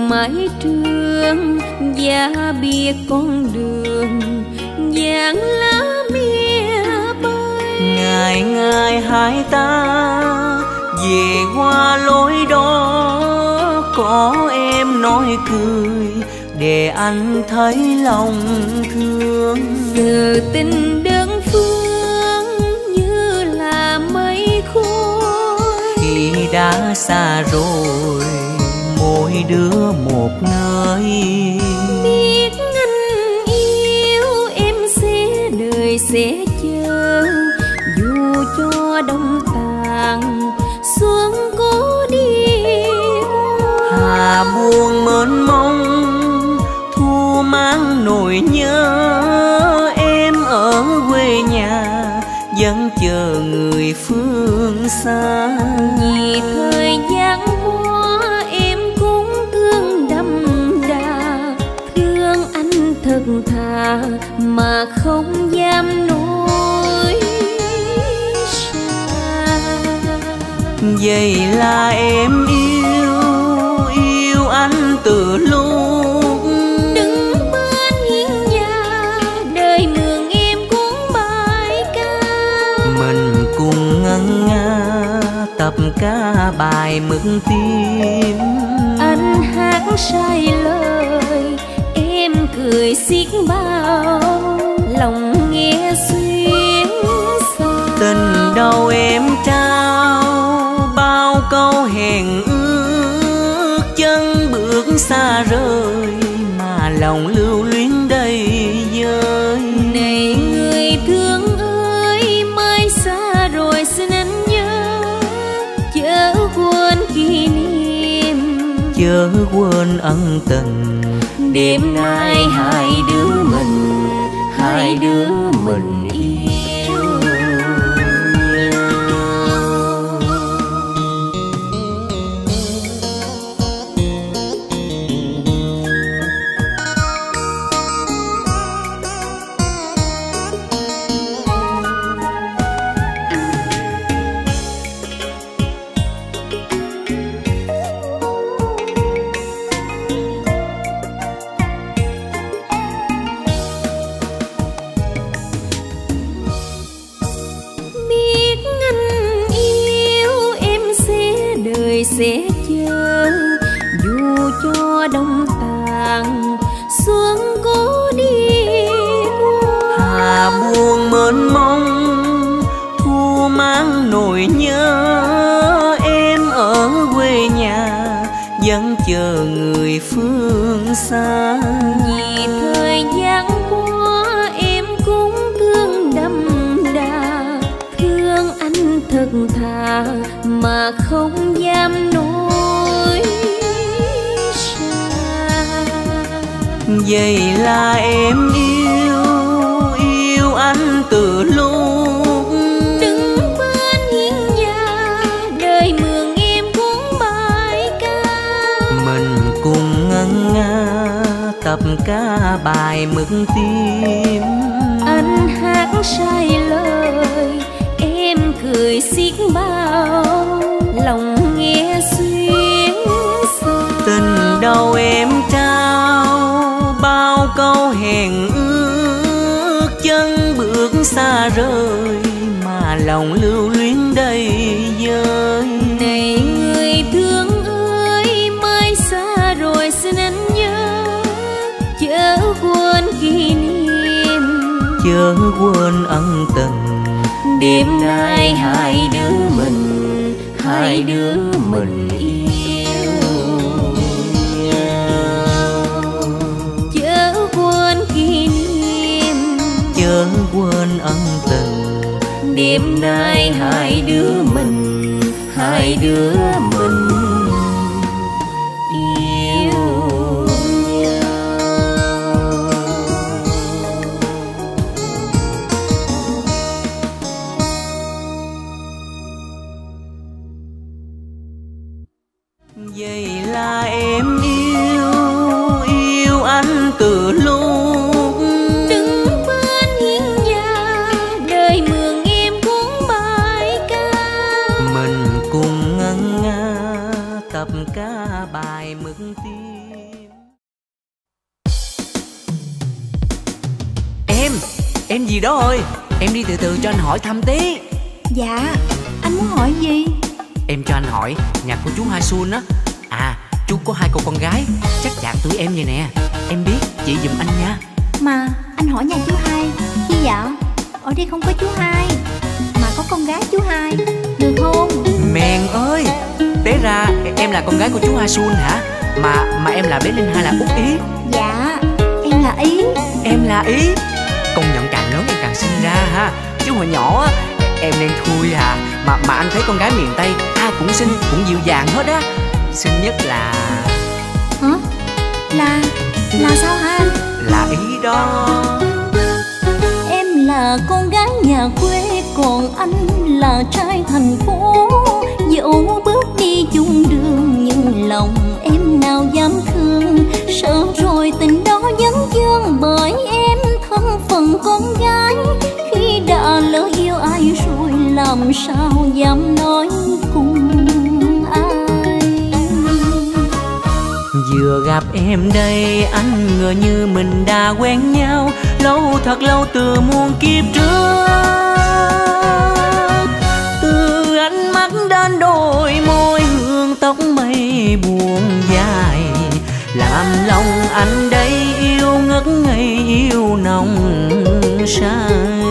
mái trường và biết con đường vàng lá mía bay. Ngày ngày hai ta về qua lối đó, có em nói cười để anh thấy lòng thương. Từ tình đơn phương như là mây khói, khi đã xa rồi mỗi đứa một nơi. Biết anh yêu em sẽ đời sẽ chờ, dù cho đông tàn xuân có đi qua. Hà buồn mênh mông thu mang nỗi nhớ, em ở quê nhà vẫn chờ người phương xa. Vì thời gian qua em cũng thương đậm đà, thương anh thật thà mà không dám nói xa. Vậy là em yêu anh từ lúc đứng bên hiên nhà, đời mường em cũng bài ca. mình cùng ngân nga tập ca bài mừng tim. Anh hát sai lời em cười xiết bao, lòng nghe xuyên xa. Tình đầu em trao bao câu hẹn ước, chân bước xa rời mà lòng lưu luyến đầy vơi. Này người thương ơi, mai xa rồi xin anh nhớ, chớ quên kỷ niệm, chớ quên ân tình. đêm nay hai đứa mình yêu nhau. Sẽ chờ dù cho đông tàn xuân có đi qua. Hà buồn mênh mông thu mang nỗi nhớ, em ở quê nhà vẫn chờ người phương xa. Vì thời gian qua em cũng thương đậm đà, thương anh thật thà mà không dám nói xa. Vậy là em yêu anh từ lúc đứng bên hiên nhà, đời mường em cũng bài ca. mình cùng ngân nga tập ca bài mừng tim. Anh hát sai lời em cười xiết bao, lòng nghe xuyên xa. Tình đầu em trao bao câu hẹn ước, chân bước xa rời mà lòng lưu luyến đầy vơi. Này người thương ơi, mai xa rồi xin anh nhớ, chớ quên kỷ niệm, chớ quên ân tình. đêm nay hai đứa mình yêu nhau. Chớ quên kỷ niệm, chớ quên ân tình. đêm nay hai đứa mình yêu nhau. Vậy là em yêu anh từ lúc đứng bên hiên nhà, đời mường em cũng bài ca. mình cùng ngân nga tập ca bài mừng tim. Em gì đó ơi, em đi từ từ cho anh hỏi thăm tí. Dạ, anh muốn hỏi gì? Em cho anh hỏi, nhà của chú Hai Sun á. À, chú có 2 cô con gái, chắc chạc tuổi em vậy nè. Em biết, chỉ giùm anh nha. Mà anh hỏi nhà chú Hai chi dạ? Ở đây không có chú Hai, mà có con gái chú Hai, được không? Mèn ơi, té ra em là con gái của chú Hai Sun hả? Mà em là bé Linh hay là Út Ý? Dạ, em là Ý. Em là Ý. Công nhận càng lớn em càng sinh ra ha. Chứ hồi nhỏ á, em đen thui à. Mà anh thấy con gái miền Tây ai cũng xinh, cũng dịu dàng hết á. Xinh nhất là... Hả? Là sao hả anh? Là Ý đó. Em là con gái nhà quê, còn anh là trai thành phố. Dẫu bước đi chung đường nhưng lòng em nào dám thương. Sợ rồi tình đó vẫn vương bởi em thân phận con gái. Khi đã lỡ yêu ai rồi làm sao dám nói cùng ai. Vừa gặp em đây anh ngờ như mình đã quen nhau. Lâu thật lâu từ muôn kiếp trước. Từ ánh mắt đến đôi môi hương tóc mây buồn dài, làm lòng anh đây yêu ngất ngây yêu nồng say.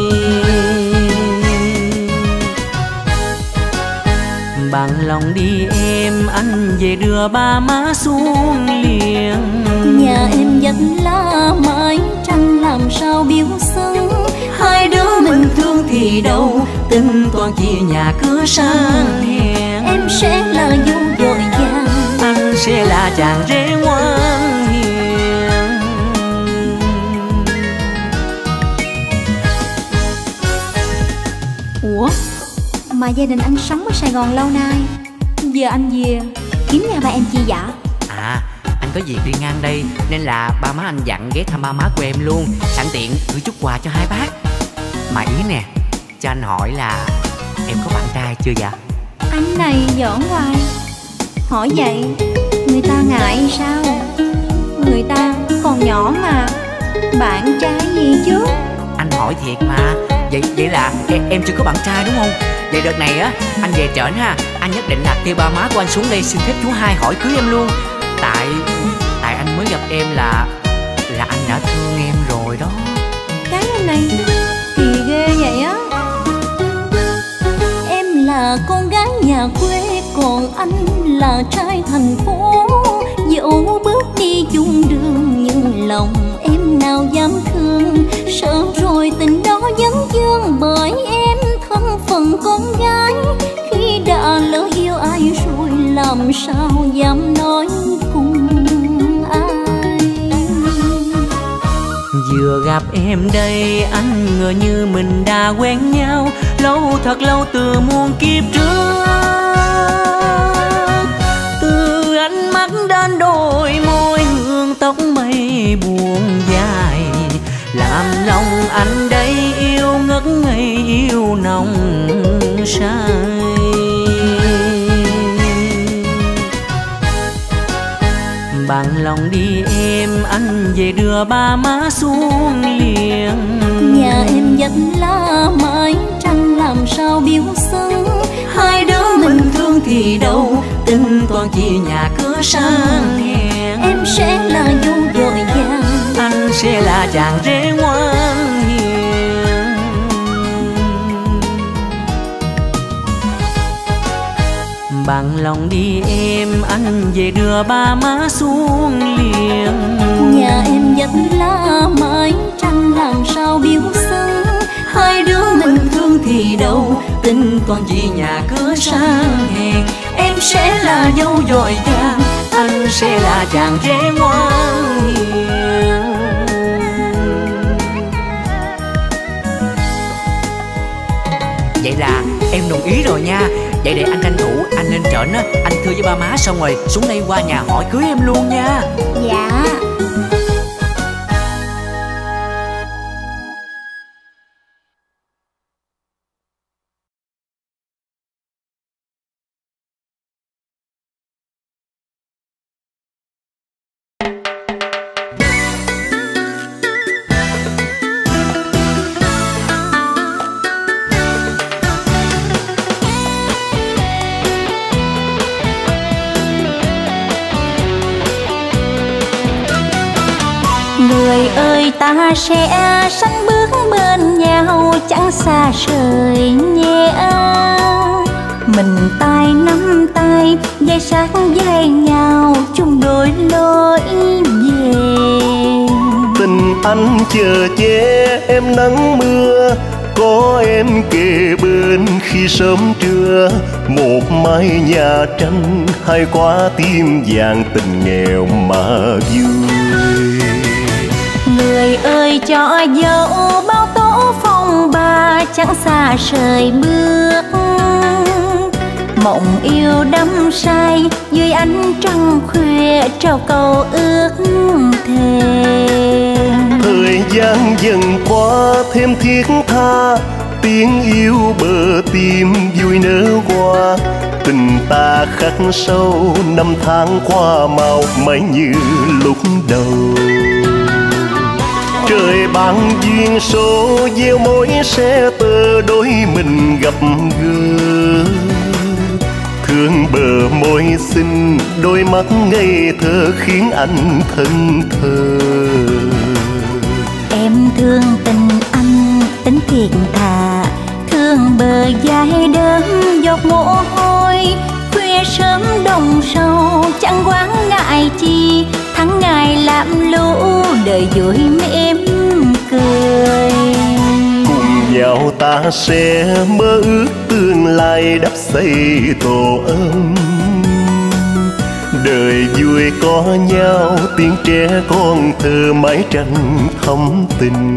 Bằng lòng đi em, anh về đưa ba má xuống liền. Nhà em vẫn lá mãi tranh làm sao biếu xứng. Hai đứa mình thương thì đâu, tình toàn chia nhà cửa sang hẹn. Em sẽ là dâu dội vàng, anh sẽ là chàng rể ngoan hiền. Ủa, mà gia đình anh sống ở Sài Gòn lâu nay, giờ anh về kiếm nhà ba em chi dạ? À, anh có việc đi ngang đây nên là ba má anh dặn ghé thăm ba má của em luôn. Sẵn tiện gửi chút quà cho hai bác. Mà Ý nè, cho anh hỏi là em có bạn trai chưa dạ? Anh này giỡn hoài. Hỏi vậy người ta ngại sao? Người ta còn nhỏ mà, bạn trai gì chứ? Anh hỏi thiệt mà. Vậy là em chưa có bạn trai đúng không? Vậy đợt này á, anh về trển ha, anh nhất định là kêu ba má của anh xuống đây xin phép chú Hai hỏi cưới em luôn. Tại anh mới gặp em là anh đã thương em rồi đó. Cái anh này kỳ ghê vậy á. Em là con gái nhà quê, còn anh là trai thành phố. Dẫu bước đi chung đường nhưng lòng em nào dám thương. Sợ rồi tình đó vẫn vương bởi em thân phận con gái. Khi đã lỡ yêu ai rồi làm sao dám nói cùng ai. Vừa gặp em đây anh ngờ như mình đã quen nhau. Lâu thật lâu từ muôn kiếp trước. Từ ánh mắt đến đôi môi hương tóc mây buồn dài, làm lòng anh đây yêu ngất ngây yêu nồng say. Bằng lòng đi em, anh về đưa ba má xuống liền. Nhà em vẫn lá mãi tranh làm sao biếu xứng. Hai đứa mình thương thì đâu, tình toàn chia nhà cửa sang hẹn. Em sẽ là dâu dội vàng, anh sẽ là chàng rể ngoan hiền. Bằng lòng đi em, anh về đưa ba má xuống liền. Nhà em vẫn lá mãi tranh làm sao biếu xứng. Hai đứa mình thương thì đâu, tình toàn vì nhà cửa sang hèn. Em sẽ là dâu dội vàng, anh sẽ là chàng rể ngoan hiền. Vậy là em đồng ý rồi nha. Vậy để anh tranh thủ, anh lên trển á, anh thưa với ba má xong rồi xuống đây qua nhà hỏi cưới em luôn nha. Dạ. Người ơi ta sẽ sánh bước bên nhau, chẳng xa rời nhé. Mình tay nắm tay, dây sát dây nhau, chung đôi lối về. Tình anh chờ che em nắng mưa, có em kề bên khi sớm trưa. Một mái nhà tranh, hai quả tim vàng, tình nghèo mà vui. Người ơi cho dẫu bao tố phong ba, chẳng xa rời bước. Mộng yêu đắm say dưới ánh trăng khuya, trao câu ước thề. Thời gian dần qua thêm thiết tha, tiếng yêu bờ tim vui nở qua. Tình ta khắc sâu năm tháng qua màu mãi như lúc đầu. Trời ban duyên số gieo mối sẽ tơ đôi mình gặp gỡ. Thương bờ môi xinh, đôi mắt ngây thơ khiến anh thân thờ. Em thương tình anh, tính thiệt thà, thương bờ vai đớm giọt mồ hôi. Khuya sớm đồng sâu, chẳng quán ngại chi, tháng ngày làm lũ đời vui mỉm cười. Cùng nhau ta sẽ mơ ước tương lai, đắp xây tổ ấm. Đời vui có nhau, tiếng trẻ con thơ mái tranh thắm tình.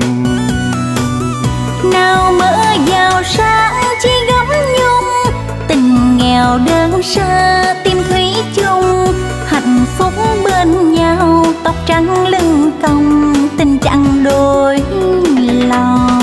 Nào mơ giàu sang chi gấm nhung, tình nghèo đơn sơ tim thủy chung. Hạnh phúc bên nhau, tóc trắng lưng cong, tình chẳng đôi lòng.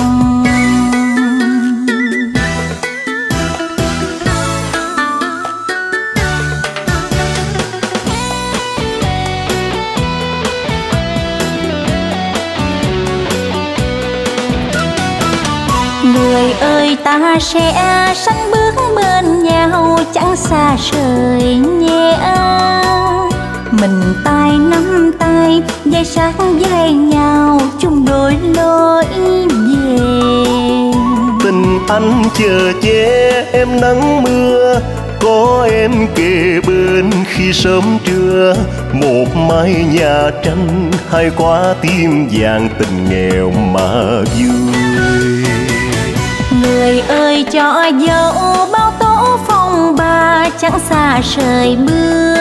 Người ơi ta sẽ sánh bước bên nhau, chẳng xa rời nhé. Mình tay nắm tay, dây sát dây nhau, chung đôi lối về. Tình anh chờ che em nắng mưa, có em kề bên khi sớm trưa. Một mái nhà tranh, hai quả tim vàng, tình nghèo mà vui. Người ơi cho dẫu bao tố phong ba, chẳng xa rời bước.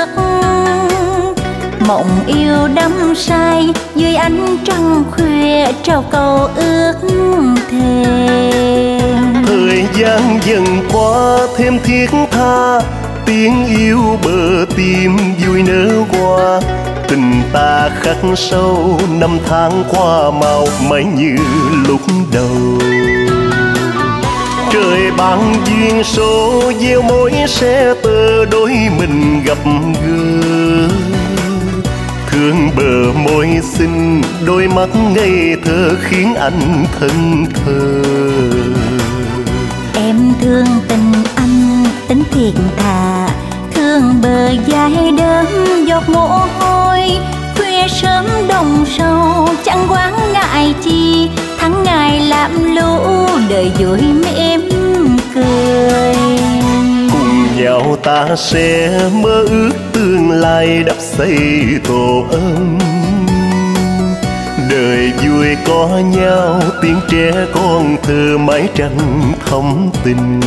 Mộng yêu đắm say dưới ánh trăng khuya, trao câu ước thề. Thời gian dần qua thêm thiết tha, tiếng yêu bờ tim vui nở qua. Tình ta khắc sâu năm tháng qua màu mãi như lúc đầu. Trời ban duyên số gieo mối sẽ tơ đôi mình gặp gỡ. Thương bờ môi xinh, đôi mắt ngây thơ khiến anh thân thờ. Em thương tình anh, tính thiệt thà, thương bờ vai đớm giọt mồ hôi. Khuya sớm đồng sâu, chẳng quán ngại chi, tháng ngày làm lũ đời vui mỉm cười. Cùng nhau ta sẽ mơ ước tương lai, đắp xây tổ ấm. Đời vui có nhau, tiếng trẻ con thơ mái tranh thắm tình.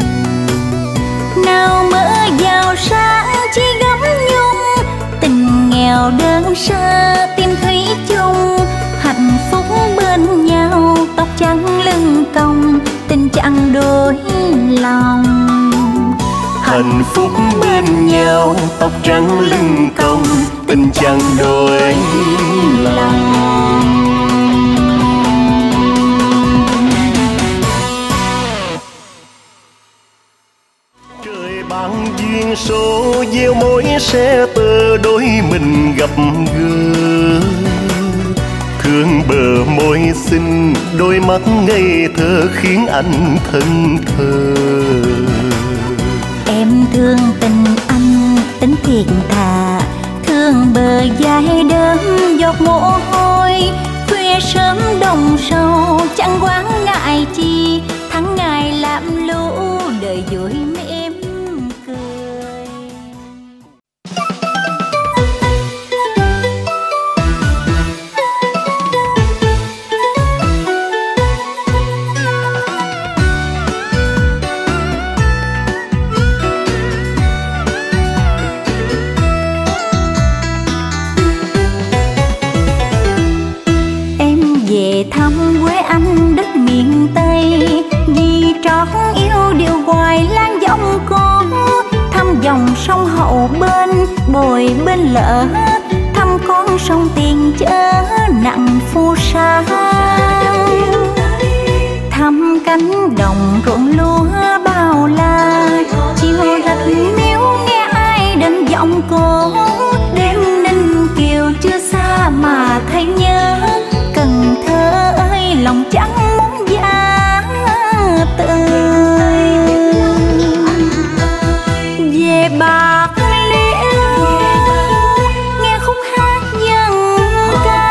Nào mơ giàu sang chi gấm nhung, tình nghèo đơn sơ tim thủy chung. Hạnh phúc bên nhau, tóc trắng lưng cong, tình chẳng đôi lòng. Hạnh phúc bên nhau, tóc trắng lưng cong, tình chẳng đôi lòng. Trời ban duyên số gieo mối sẽ tơ đôi mình gặp gỡ. Thương bờ môi xinh, đôi mắt ngây thơ khiến anh thân thờ. Em thương tình anh, tính thiệt thà, thương bờ vai đớm giọt mồ hôi. ơi, khuya sớm đồng sầu chẳng quán ngại chi, tháng ngày làm lũ đời vui mỉm cười. Về thăm quê anh đất miền Tây, vì trót yêu điều hoài lan giọng cô. Thăm dòng sông Hậu bên bồi bên lỡ, thăm con sông Tiền chở nặng phù sa. Thăm cánh đồng ruộng lúa bao la, chiều rạch miếu nghe ai đừng giọng cô. Đêm Ninh Kiều chưa xa mà thấy nhớ, Cần Thơ ơi lòng chẳng muốn giá tươi. Về Bạc Liêu nghe khúc hát dân ca,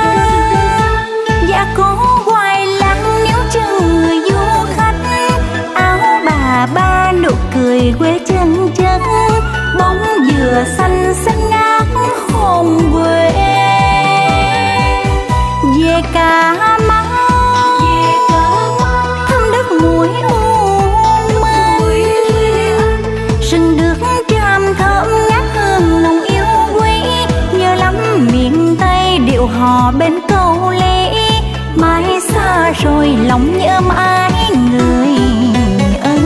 dạ có hoài lắng níu chân người du khách. Áo bà ba nụ cười quê chân chất, bóng dừa xanh xanh ngát hồn quê. Về Cà Mau thăm đất muối u mênh, rừng nước tràm thơm ngát hương nồng yêu quý. Nhớ lắm miền Tây điệu hò bên câu lý, mãi xa rồi lòng nhớ mãi người ơi.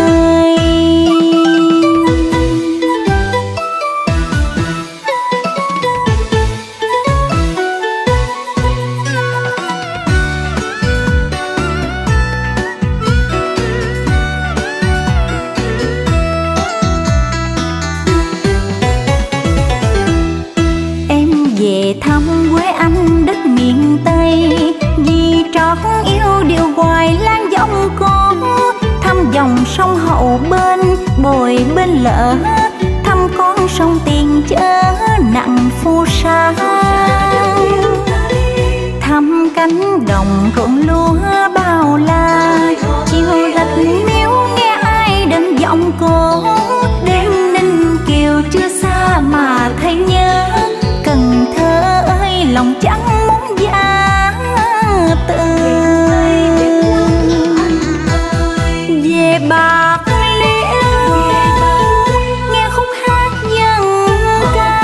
Về thăm quê anh đất miền Tây, vì trót yêu điều hoài lan giọng cô. Thăm dòng sông Hậu bên bồi bên lỡ, thăm con sông Tiền chở nặng phù sa. Thăm cánh đồng ruộng lúa bao la, chiều rạch miếu nghe ai đừng giọng cô. Đêm Ninh Kiều chưa xa mà thấy nhớ, Cần Thơ ơi lòng chẳng muốn giá tươi. Về Bạc Liêu nghe khúc hát dân ca,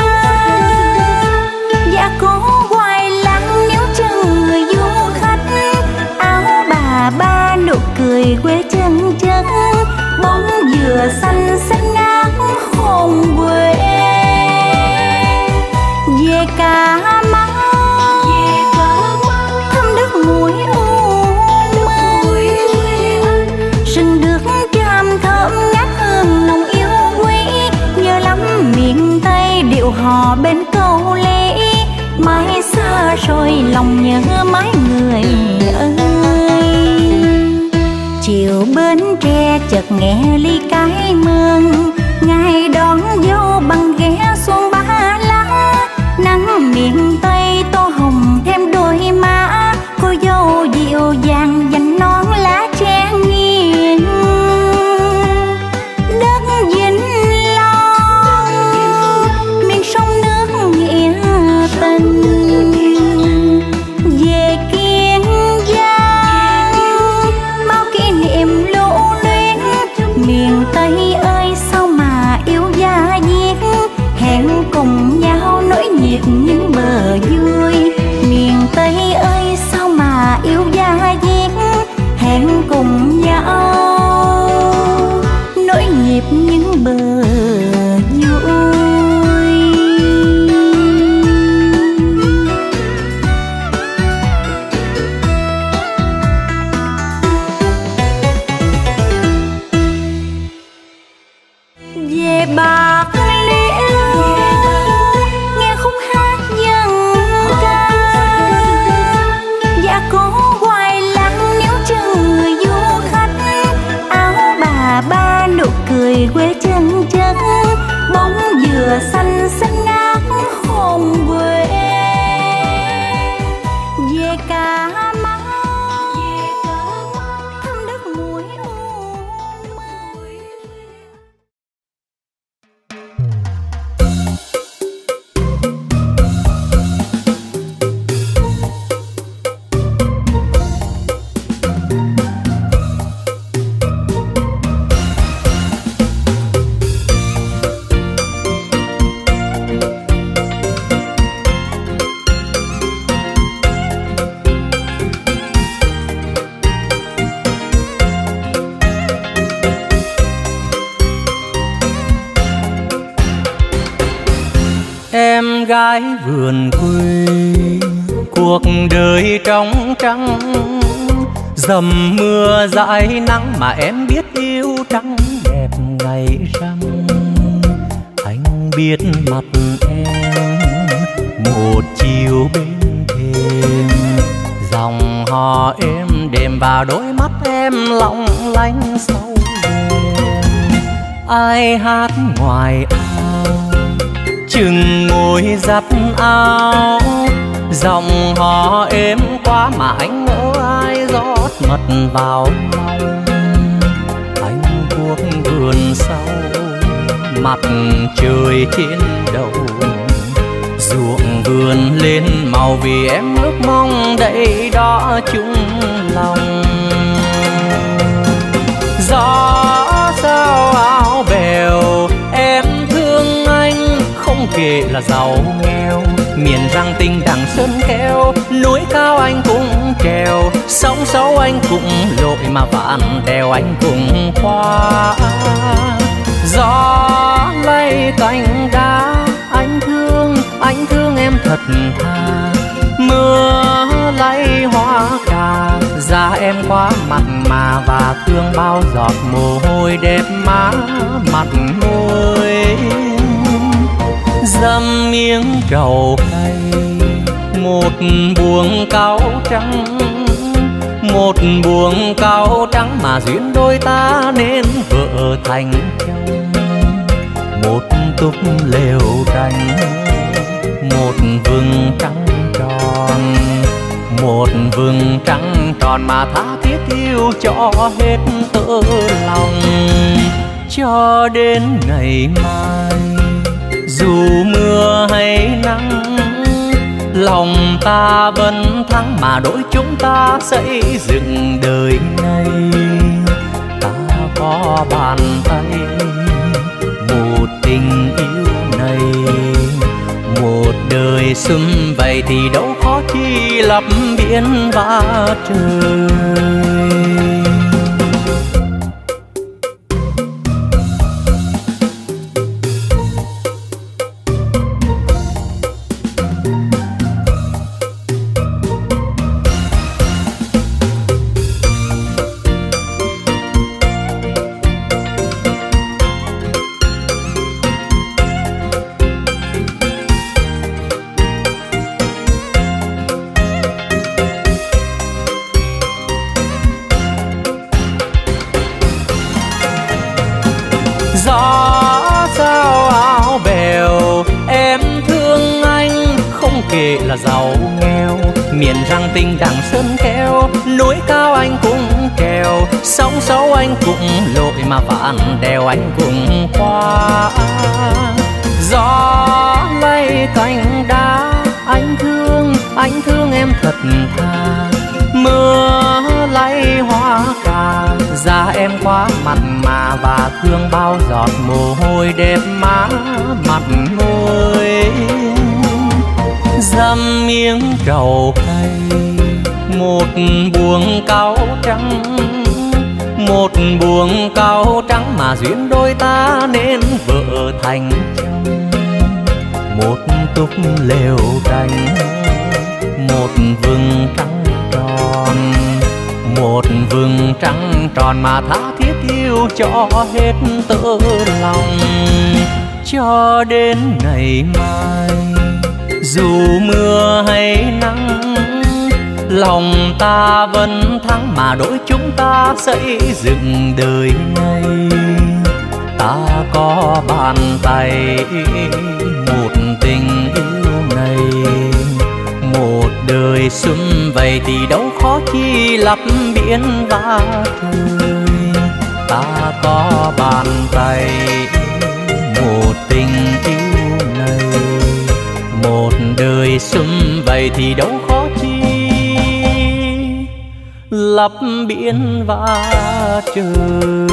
dạ có hoài lắng níu chân người du khách. Áo bà ba nụ cười quê chân chất, bóng dừa xanh xanh ngát hồn quê. Về Cà Mau thăm đất muối u mênh, rừng nước tràm thơm ngát hương nồng yêu quý. Nhớ lắm miền Tây điệu hò bên câu lý, mãi xa rồi lòng nhớ mãi người ơi. Chiều Bến Tre chợt nghe ly cái mương, ngày đón dâu bằng ghé xuông Ba Lá. Nắng miền Tây tô hồng thêm đôi má, cô dâu dịu dàng dành nón lá tre nghiêng. Đất Vĩnh Long miền sông nước nghĩa tình, về Kiên Giang bao kỷ niệm lưu luyến. Miền Tây ơi sao mà yêu da diết, hẹn cùng nhau nỗi nhịp những bờ vui. Miền Tây ơi sao mà yêu da diết, hẹn cùng nhau nỗi nhịp những bờ vui. Về Bạc Liêu nghe khúc hát dân ca, dạ có hoài lắng níu chân người du khách. Áo bà ba nụ cười quê chân chất, bóng dừa xanh xanh ngát hồn quê. Em gái vườn quê, cuộc đời trong trắng, dầm mưa dãi nắng mà em biết yêu trắng đẹp ngày rằm. Anh biết mặt em một chiều bên thềm, dòng hò êm đềm vào đôi mắt em long lanh sau rèm. Ai hát ngoài ao chừng ngồi dắt áo, dòng hò êm quá mà anh ngỡ ai rót mật vào lòng. Anh cuốc vườn sau, mặt trời trên đầu, ruộng vườn lên màu vì em ước mong đây đó chung lòng. Gió sao áo bèo, em thương anh không kể là giàu nghèo. Miền răng tinh đằng sơn keo, núi cao anh cũng trèo, sóng sâu anh cũng lội mà vạn đèo anh cũng qua. Gió lay cành đá, anh thương em thật thà. Mưa lay hoa cà, da em quá mặn mà và thương bao giọt mồ hôi đẹp má mặt môi. Dăm miếng trầu cay, một buồng cáo trắng, một buồng cáo trắng mà duyên đôi ta nên vợ thành chồng. Một túp lều tranh, một vừng trắng tròn, một vừng trắng tròn mà tha thiết yêu cho hết tơ lòng. Cho đến ngày mai dù mưa hay nắng, lòng ta vẫn thắng mà đôi chúng ta xây dựng đời này. Ta có bàn tay, một tình yêu này, một đời sum vầy thì đâu khó chi lập biển và trời. Gió sao áo bèo, em thương anh không kể là giàu nghèo. Miền răng tinh đằng sơn keo, núi cao anh cũng trèo, sóng sâu anh cũng lội mà vạn đèo anh cũng qua. Gió lay cành đá, anh thương em thật thà. Mưa lay hoa cà, da em quá mặn mà và thương bao giọt mồ hôi đẹp má mặt môi. Dăm miếng trầu cay, một buồng cáo trắng, một buồng cáo trắng mà duyên đôi ta nên vợ thành chồng. Một túp lều tranh, một vừng trắng tròn, một vừng trắng tròn mà tha thiết yêu cho hết tơ lòng. Cho đến ngày mai dù mưa hay nắng, lòng ta vẫn thắng mà đôi chúng ta xây dựng đời này. Ta có bàn tay, một tình yêu này, một đời sum vầy thì đâu khó chi lập biển và trời. Ta có bàn tay, một tình yêu này, một đời sum vầy thì đâu khó chi lập biển và trời.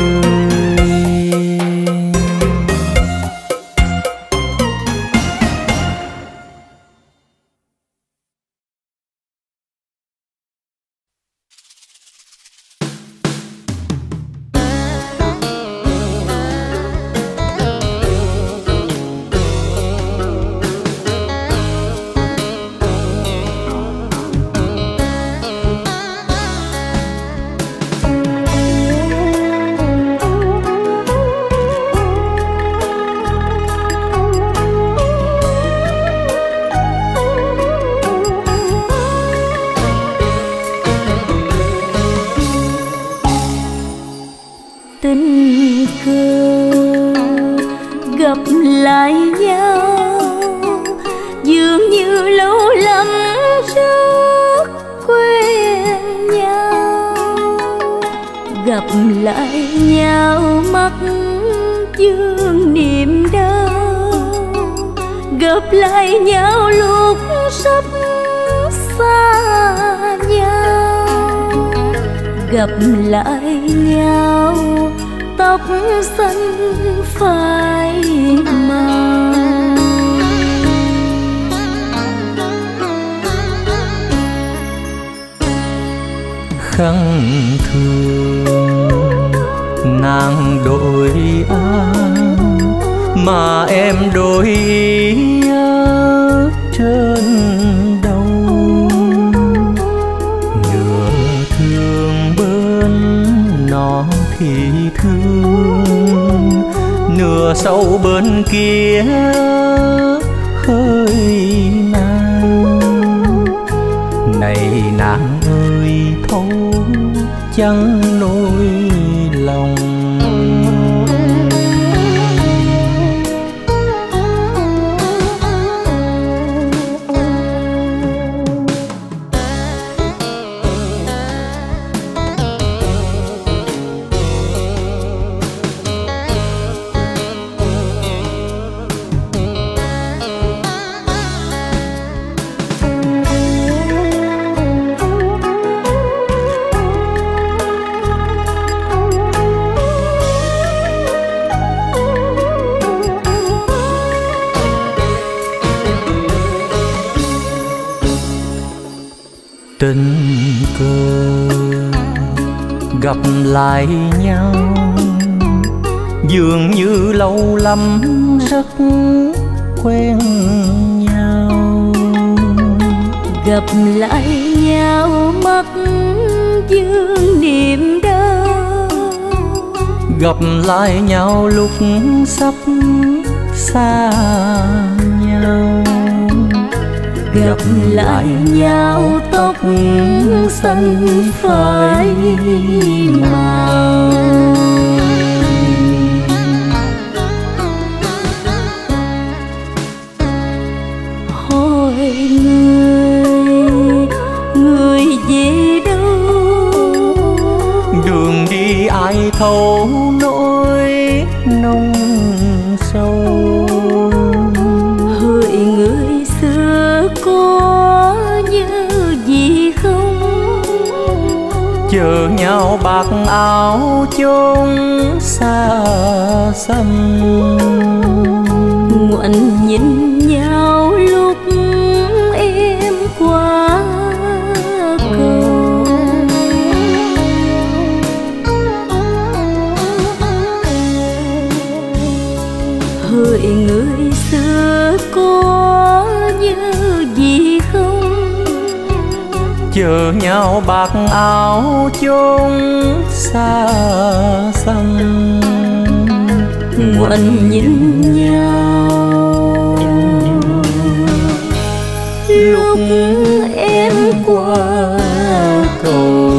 lại nhau mắt dương niềm đau, gặp lại nhau lúc sắp xa nhau, gặp lại nhau tóc xanh phai màu. Khăn thương nàng đổi áo mà em đổi trên đầu, nửa thương bên nó thì thương, nửa sâu bên kia hơi nàng. Này nàng ơi thấu chẳng nỗi lòng, tình cờ gặp lại nhau, dường như lâu lắm rất quen nhau. Gặp lại nhau mắt dương niềm đau, gặp lại nhau lúc sắp xa nhau, gặp lại nhau tóc xanh phai màu. Hỏi người về đâu, đường đi ai thấu nỗi nông sâu. hỡi người xưa có nhớ gì không, chờ nhau bạc áo chốn xa xăm. ngoảnh nhìn nhau lúc em qua cầu. hỡi người xưa có nhớ gì không, chờ nhau bạc áo chốn xa xăm. ngoảnh nhìn nhau lúc em qua cầu.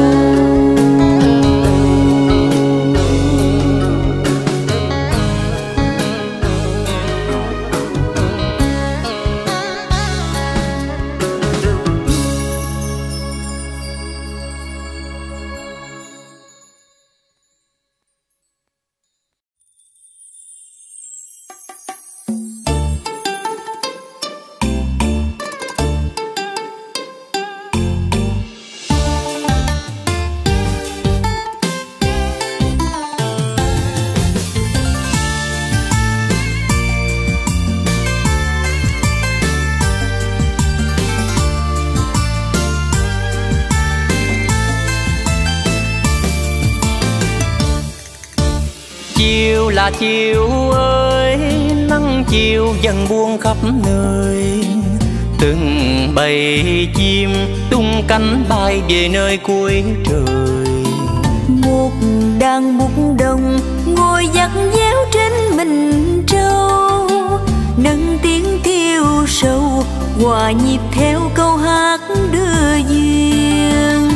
Chiều là chiều ơi, nắng chiều dần buông khắp nơi. Từng bầy chim tung cánh bay về nơi cuối trời. Một đàn bút đồng ngồi dắt déo trên mình trâu, nâng tiếng thiêu sâu hòa nhịp theo câu hát đưa duyên.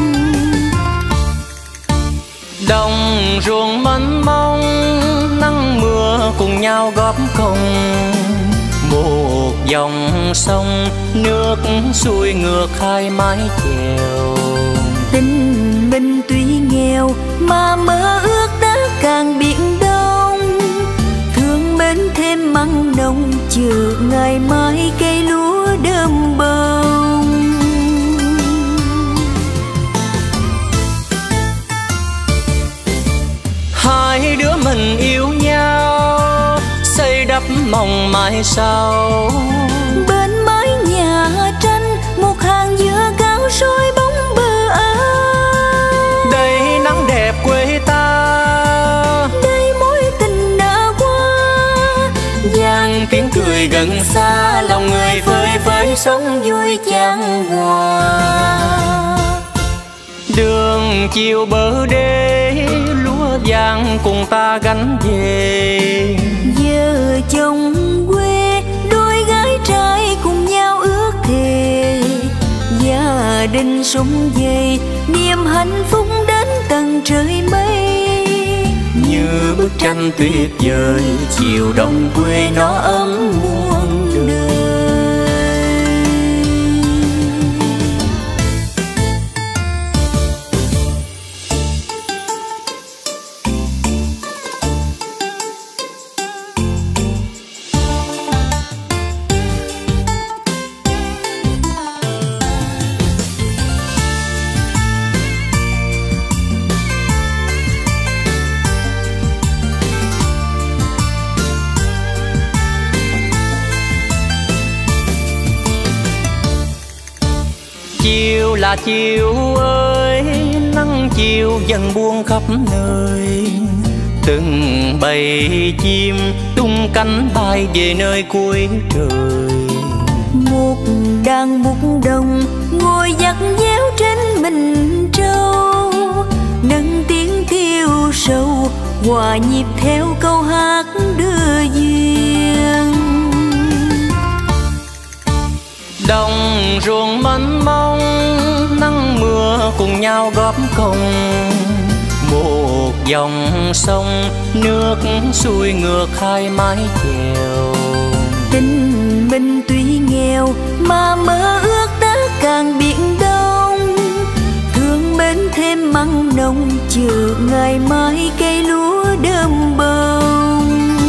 Đồng ruộng mênh mông, nắng mưa cùng nhau góp công. Một dòng sông nước xuôi ngược hai mái chèo. Tình mình tuy nghèo nghèo mà mơ ước ta càng biển đông. Thương mến thêm măng nồng chờ ngày mai cây lúa đơm bông. Hai đứa mình yêu nhau xây đắp mong mai sau. Bên mái nhà tranh một hàng dừa cao soi bóng bờ áo. Đây nắng đẹp quê ta, đây mối tình đã qua. Giang tiếng cười gần xa, lòng người phơi phới sống vui chan hòa. Đường chiều bờ đê lúa vàng cùng ta gánh về. Vợ chồng quê đôi gái trai cùng nhau ước thề. Gia đình sum vầy niềm hạnh phúc đến tận trời mây. Như bức tranh tuyệt vời chiều đông quê nó ấm muôn đời. Chiều là chiều ơi, nắng chiều dần buông khắp nơi. Từng bầy chim tung cánh bay về nơi cuối trời. Một đàn bút đồng ngồi dắt déo trên mình trâu. Nâng tiếng thiêu sâu hòa nhịp theo câu hát đưa duyên. Đồng ruộng mênh mông nắng mưa cùng nhau góp công. Một dòng sông nước xuôi ngược hai mái chèo. Tình mình tuy nghèo mà mơ ước ta càng biển đông. Thương mến thêm măng nồng chờ ngày mai cây lúa đơm bông.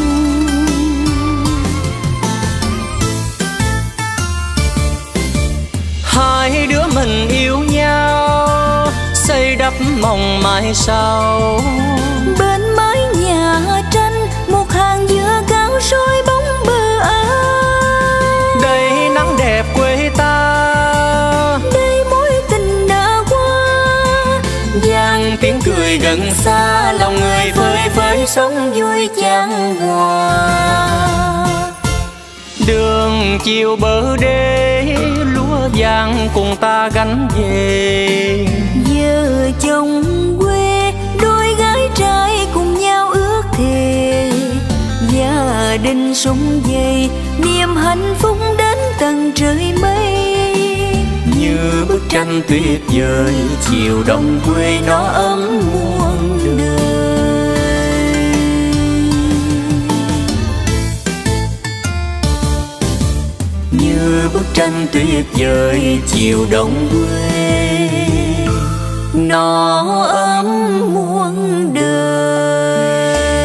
Hai đứa mình yêu nhau xây đắp mong mai sau. Bên mái nhà tranh một hàng dừa cao soi bóng bờ áo. Đây nắng đẹp quê ta, đây mối tình đã qua. Giang tiếng cười gần xa, lòng người phơi phới sống vui chan hòa. Đường chiều bờ đê lúa vàng cùng ta gánh về. Vợ chồng quê đôi gái trai cùng nhau ước thề. Gia đình sum vầy niềm hạnh phúc đến tận trời mây. Như bức tranh tuyệt vời chiều đông quê nó ấm muôn đời. Như bức tranh tuyệt vời chiều đông quê nó ấm muôn đời.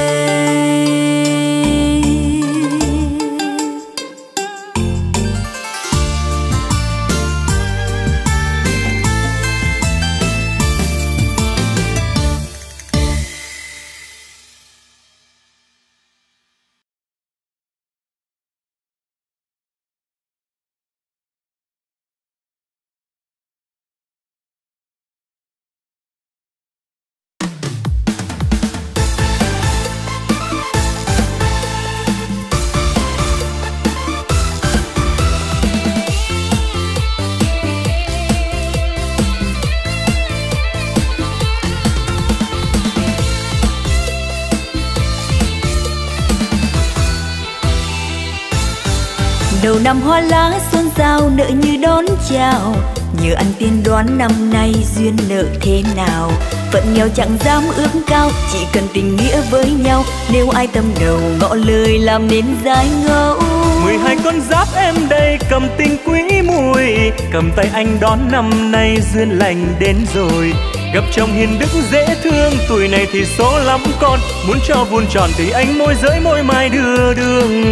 Đầu năm hoa lá xuân sao nợ như đón chào. Nhờ anh tiên đoán năm nay duyên nợ thế nào. Phận nghèo chẳng dám ước cao, chỉ cần tình nghĩa với nhau. Nếu ai tâm đầu ngỏ lời làm nên dài ngẫu. 12 con giáp em đây cầm tình quý mùi, cầm tay anh đón năm nay duyên lành đến rồi. Gặp chồng hiền đức dễ thương, tuổi này thì số lắm con. Muốn cho vuông tròn thì anh môi giới môi mai đưa đường.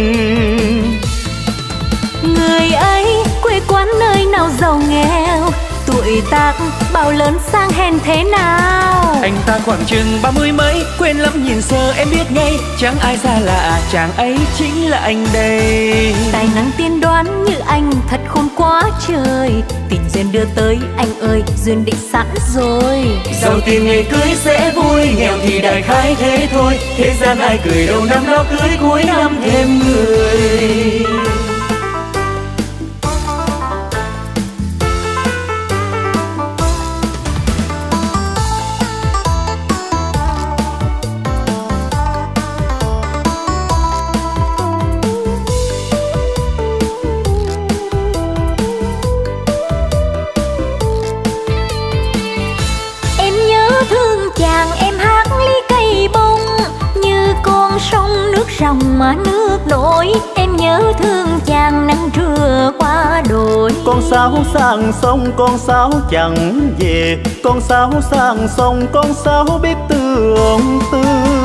Người ấy quê quán nơi nào giàu nghèo, tuổi tác bao lớn sang hèn thế nào. Anh ta khoảng chừng 30 mấy, quên lắm nhìn sơ em biết ngay. Chẳng ai xa lạ, chàng ấy chính là anh đây. Tài năng tiên đoán như anh thật khôn quá trời. Tình duyên đưa tới anh ơi, duyên định sẵn rồi. Giàu tiền ngày cưới sẽ vui, nghèo thì đại khái thế thôi. Thế gian ai cười đầu năm đó cưới, cuối năm thêm người. Ròng mà nước nổi, em nhớ thương chàng nắng trưa qua đồi. Con sáo sang sông con sáo chẳng về, con sáo sang sông con sáo biết tương tư.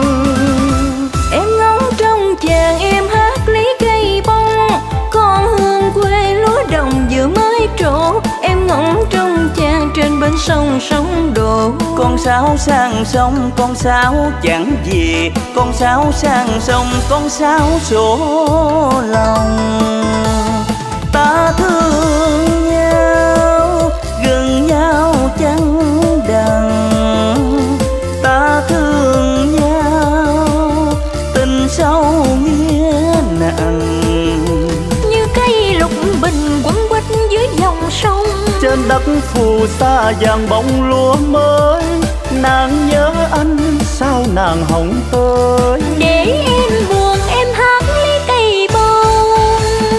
Em ngóng trong chàng em hát lý cây bông, con hương quê lúa đồng vừa mới trổ. Em ngóng trong chàng trên bến sông sóng đổ. Con sáo sang sông con sáo chẳng về, con sáo sang sông con sáo sổ lòng. Ta thương nhau gần nhau chẳng đằng, ta thương nhau tình sâu nghĩa nặng. Như cây lục bình quấn quýt dưới dòng sông, trên đất phù sa vàng bông lúa mới. Nàng nhớ anh sao nàng hồng tới, để em buồn em hát lý cây bông.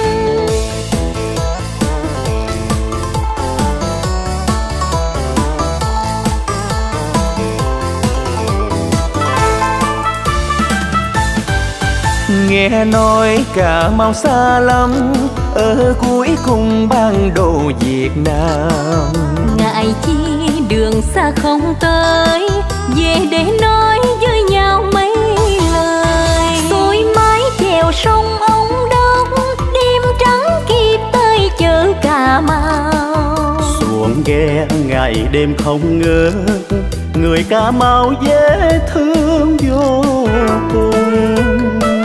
Nghe nói Cà Mau xa lắm, ở cuối cùng bản đồ Việt Nam. Ngại chi đường xa không tới, về để nói với nhau mấy lời. Xuôi mái chèo sông ông Đốc, đêm trắng kịp tới chợ Cà Mau. xuồng ghe ngày đêm không ngớt, người Cà Mau dễ thương vô cùng.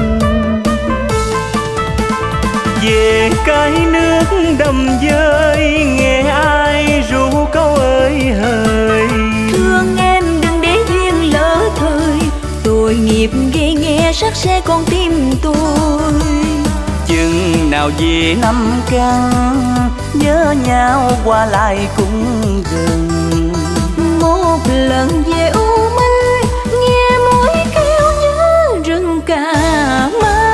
Về cái nước đầm dơi, nghe ai ru câu ơi hời. Thương em đừng để duyên lỡ thời, tội nghiệp ghê nghe sắc xe con tim tôi. Chừng nào về năm căn, nhớ nhau qua lại cũng gần. Một lần về U Minh, nghe mối kêu nhớ rừng Cà Mau.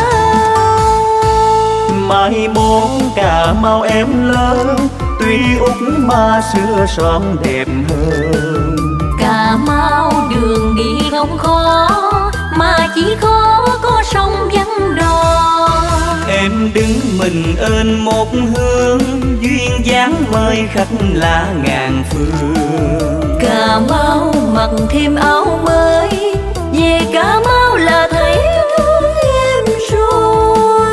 Mai mốt Cà Mau em lớn, tuy út mà xưa son đẹp hơn. Cà Mau đường đi không khó, mà chỉ khó có sông vắng đò. Em đứng mình ơn một hương, duyên dáng mời khách lạ ngàn phương. Cà Mau mặc thêm áo mới, về Cà Mau là thấy thương em rồi.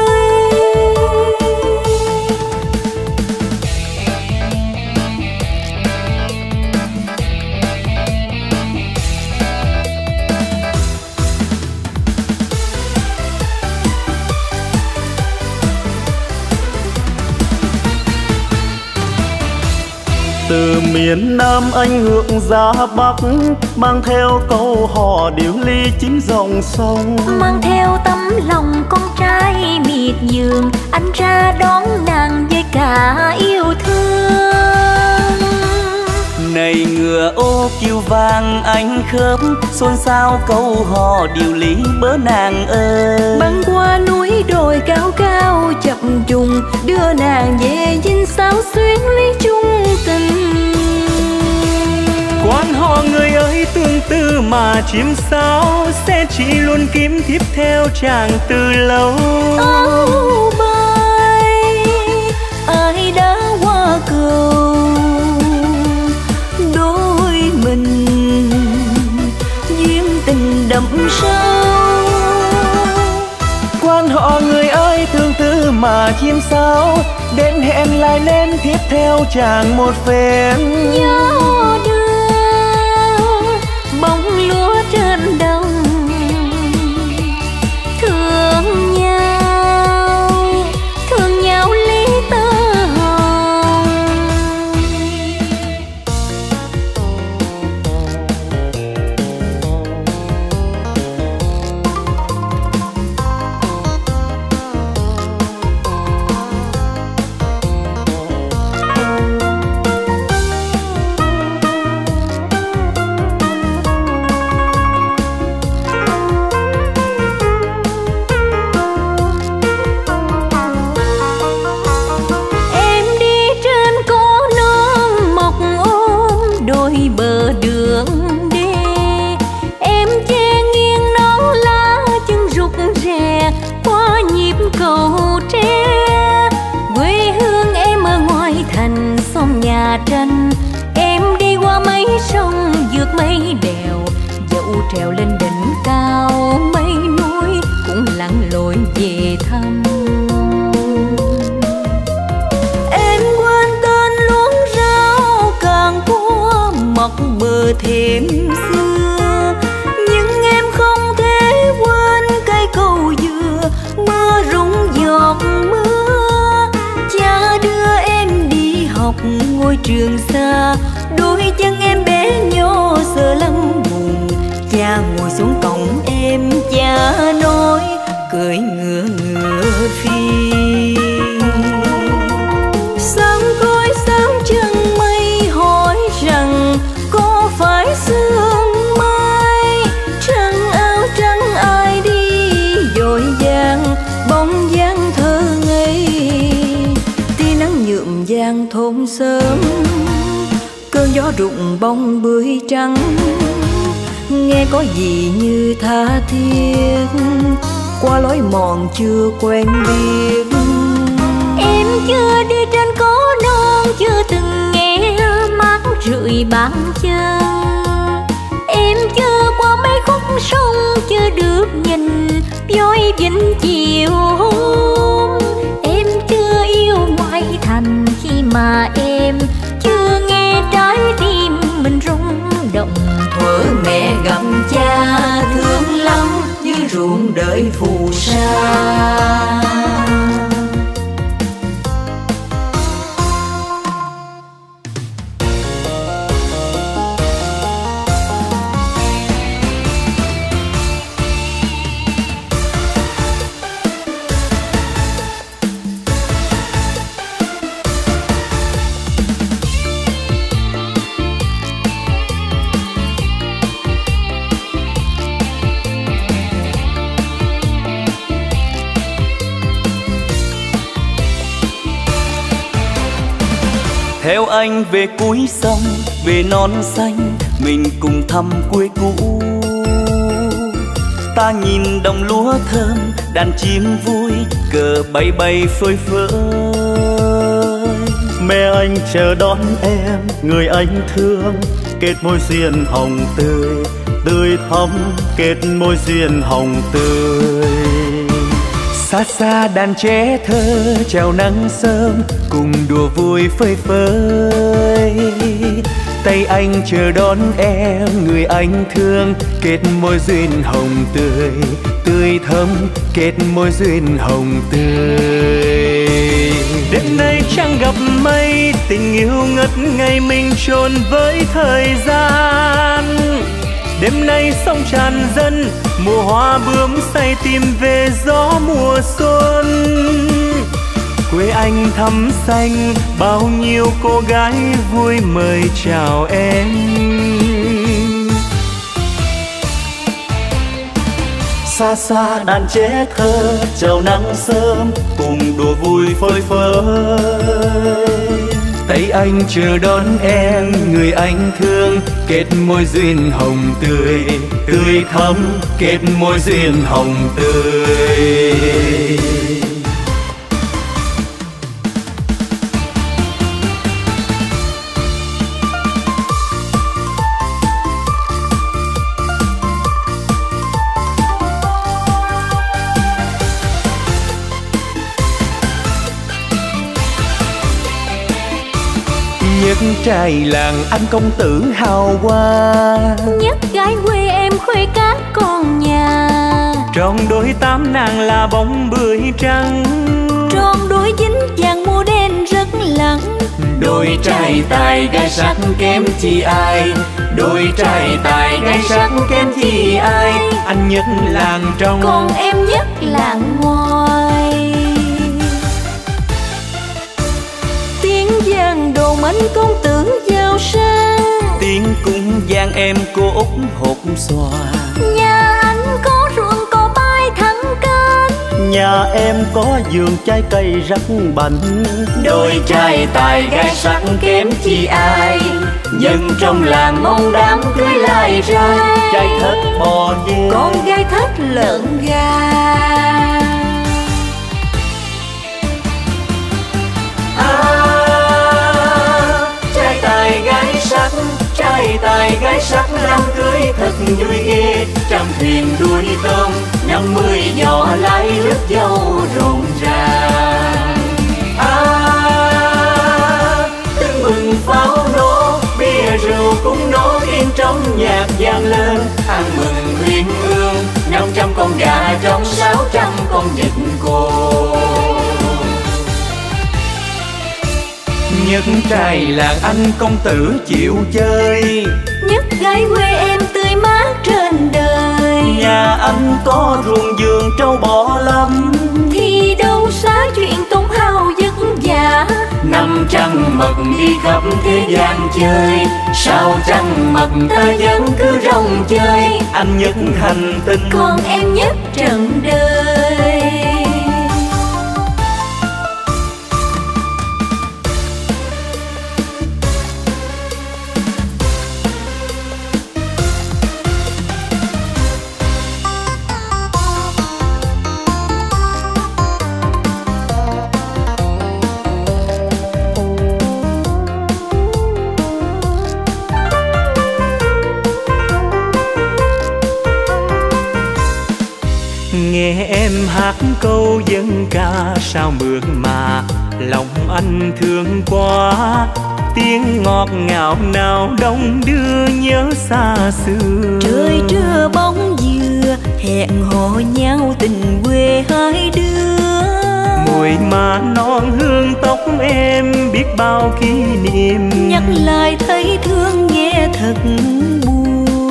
Từ miền Nam anh ngược ra Bắc, mang theo câu hò điệu ly chính dòng sông. Mang theo tấm lòng con trai miệt vườn, anh ra đón nàng với cả yêu thương. Này ngựa ô kiêu vang anh khớp, xôn xao câu hò điều lý bớ nàng ơi. Băng qua núi đồi cao cao chập trùng, đưa nàng về dinh sao xuyến lý chung tình. Quan họ người ơi tương tư mà chim sao, sẽ chỉ luôn kiếm tiếp theo chàng từ lâu. Áo bay ai đã qua cầu, đôi mình và chim sáo, đến hẹn lại lên tiếp theo chàng một phen. Gió đưa bông lúa trên đồng, thương nhau lý tơ hồng. Bờ đường đê em che nghiêng nón lá, chân rụt rè qua nhịp cầu tre. Quê hương em ở ngoài thành xóm nhà tranh, em đi qua mấy sông vượt mấy đèo, dẫu trèo lên đỉnh cao mấy núi cũng lặn lội về thăm. Em quên tên luống rau càng cua mọc bờ thềm xưa, nhưng em không thể quên cây cầu dừa mưa rụng giọt mưa. Cha đưa em đi học ngôi trường xa, đôi chân em bé nhỏ sợ lắm buồn. Cha ngồi xuống cổng em, cha nói cưỡi ngựa ngựa phi. Sớm khói sớm chân mây hỏi rằng có phải sương mai, trắng áo trắng ai đi dội vàng bóng dáng thơ ngây. Tia nắng nhuộm vàng thôn sớm, cơn gió rụng bông bưởi trắng, nghe có gì như tha thiết qua lối mòn chưa quen biết. Em chưa đi trên cỏ non, chưa từng nghe mát rượi bàn chân. Em chưa qua mấy khúc sông, chưa được nhìn voi vĩnh chiều hôm. Em chưa yêu ngoại thành khi mà em chưa nghe trái tim mình rung động. Thuở mẹ gặp cha thương lắm như ruộng đời phù sa. Theo anh về cuối sông, về non xanh, mình cùng thăm quê cũ. Ta nhìn đồng lúa thơm, đàn chim vui, cờ bay bay phơi phới. Mẹ anh chờ đón em, người anh thương, kết môi duyên hồng tươi, tươi thắm kết môi duyên hồng tươi. Xa xa đàn trẻ thơ chào nắng sớm, cùng đùa vui phơi phới. Tay anh chờ đón em, người anh thương, kết môi duyên hồng tươi, tươi thắm kết môi duyên hồng tươi. Đêm nay trăng gặp mây, tình yêu ngất ngây mình chôn với thời gian. Đêm nay sông tràn dâng, mùa hoa bướm say tìm về gió mùa xuân. Quê anh thắm xanh, bao nhiêu cô gái vui mời chào em. Xa xa đàn trẻ thơ chào nắng sớm, cùng đùa vui phơi phới. Tay anh chờ đón em, người anh thương, kết môi duyên hồng tươi, tươi thắm kết môi duyên hồng tươi. Nhất trai làng anh công tử hào hoa, nhất gái quê em khuê các con nhà. Tròn đôi tám nàng là bóng bưởi trắng, Tròn đôi dính vàng mua đen rất lắng. đôi trai tài gái sắc kém chi ai, đôi trai tài gái sắc kém chi ai. Anh nhất làng trong, còn em nhất làng ngoài. Tiếng vang đồ mến công tử giàu sang, tiếng cung vang em cô út hột xòa. nhà anh có ruộng có bãi thẳng cánh, Nhà em có vườn trái cây rất bảnh. đôi trai tài gái sắc kém chi ai. Dân trong làng mong đám cưới lai ra, Trai thết bò về, con gái thết lợn gà. Trai tài gái sắc, trai tài gái sắc đám cưới thật vui ghê. Trăm thuyền đuôi tôm, 50 giò lái rước dâu rộn ràng. Tưng bừng pháo nổ, bia rượu cũng nổ yên trong nhạc vang lên. Ăn mừng uyên ương, 500 con gà trong 600 con vịt cô. Nhất trai làng anh công tử chịu chơi, Nhất gái quê em tươi mát trên đời. nhà anh có ruộng vườn trâu bò lắm. Thì đâu xa chuyện tốn hao vất vả, 5 trăng mật đi khắp thế gian chơi, 6 trăng mật ta vẫn cứ rong chơi. Anh nhất hành tinh, còn em nhất trần đời. Nghe em hát câu dân ca sao mượn mà lòng anh thương quá. Tiếng ngọt ngào nào đông đưa nhớ xa xưa. Trời trưa bóng dừa hẹn hò nhau tình quê hai đứa. Mùi má non hương tóc em biết bao kỷ niệm. Nhắc lại thấy thương nghe thật buồn.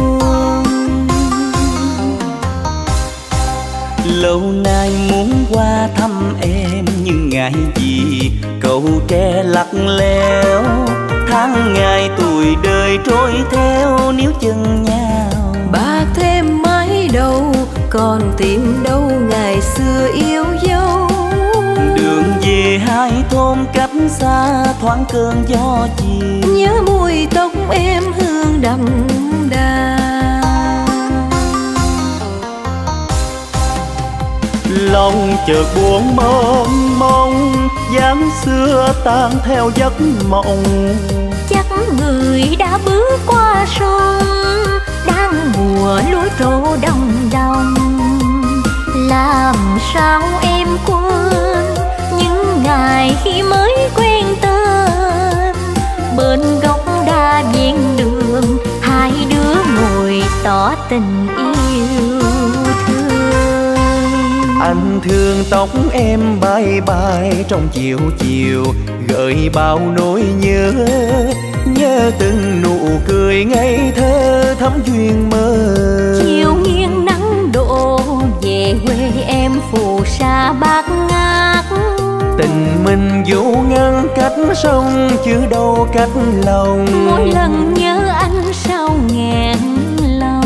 Lâu nay muốn qua thăm em nhưng ngại gì cầu tre lắc léo. Tháng ngày tuổi đời trôi theo níu chân nhau. Bạc thêm mái đầu còn tìm đâu ngày xưa yêu dấu. Đường về hai thôn cách xa thoáng cơn gió chiều. Nhớ mùi tóc em hương đậm đà. Lòng chợt buồn mong mong, dáng xưa tan theo giấc mộng. Chắc người đã bước qua sông, đang mùa lúa trổ đồng đồng. Làm sao em quên những ngày khi mới quen tên. Bên gốc đa ven đường, hai đứa ngồi tỏ tình yêu thương. Anh thương tóc em bay bay trong chiều chiều, gợi bao nỗi nhớ. Nhớ từng nụ cười ngây thơ thắm duyên mơ. Chiều nghiêng nắng đổ về quê em phù sa bát ngát. Tình mình vô ngăn cách sông chứ đâu cách lòng. Mỗi lần nhớ anh sao nghẹn lòng.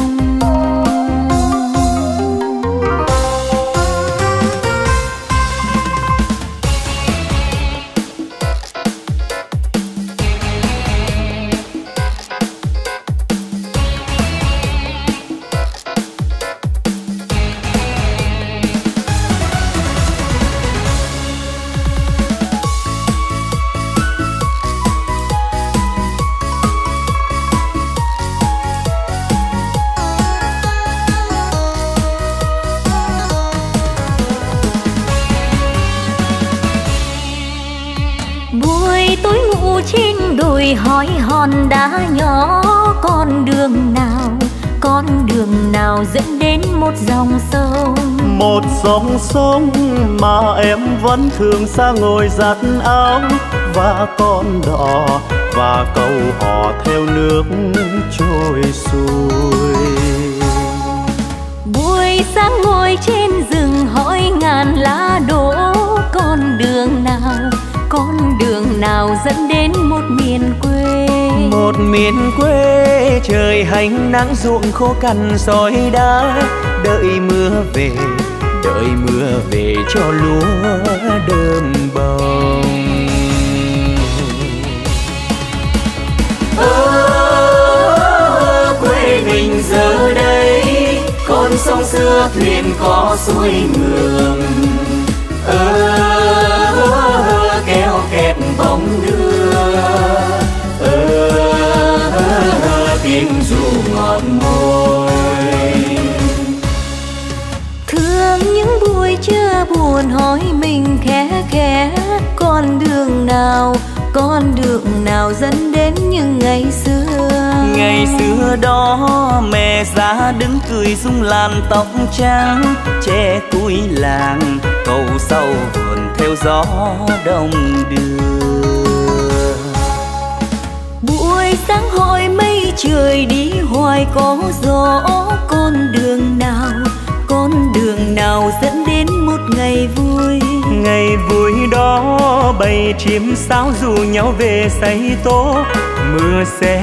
tôi ngủ trên đồi hỏi hòn đá nhỏ, con đường nào dẫn đến một dòng sông. Một dòng sông mà em vẫn thường xa ngồi giặt áo, và con đò và câu hò theo nước trôi xuôi. Buổi sáng ngồi trên rừng hỏi ngàn lá đổ, con đường nào dẫn đến một miền quê. Một miền quê trời hanh nắng ruộng khô cằn sỏi đá, đợi mưa về cho lúa đơm bông. Quê mình giờ đây con sông xưa thuyền có xuôi ngược, kéo kẹt bóng đưa, tiếng ru ngọt môi. Thương những buổi trưa buồn hỏi mình khẽ khẽ, con đường nào dẫn đến những ngày xưa. Ngày xưa đó mẹ già đứng cười rung làn tóc trắng, che túi làng cầu sau vườn theo gió đông đưa. Buổi sáng hỏi mây trời đi hoài có gió, con đường nào dẫn đến một ngày vui. Ngày vui đó bầy chim sáo rủ nhau về xây tố, mưa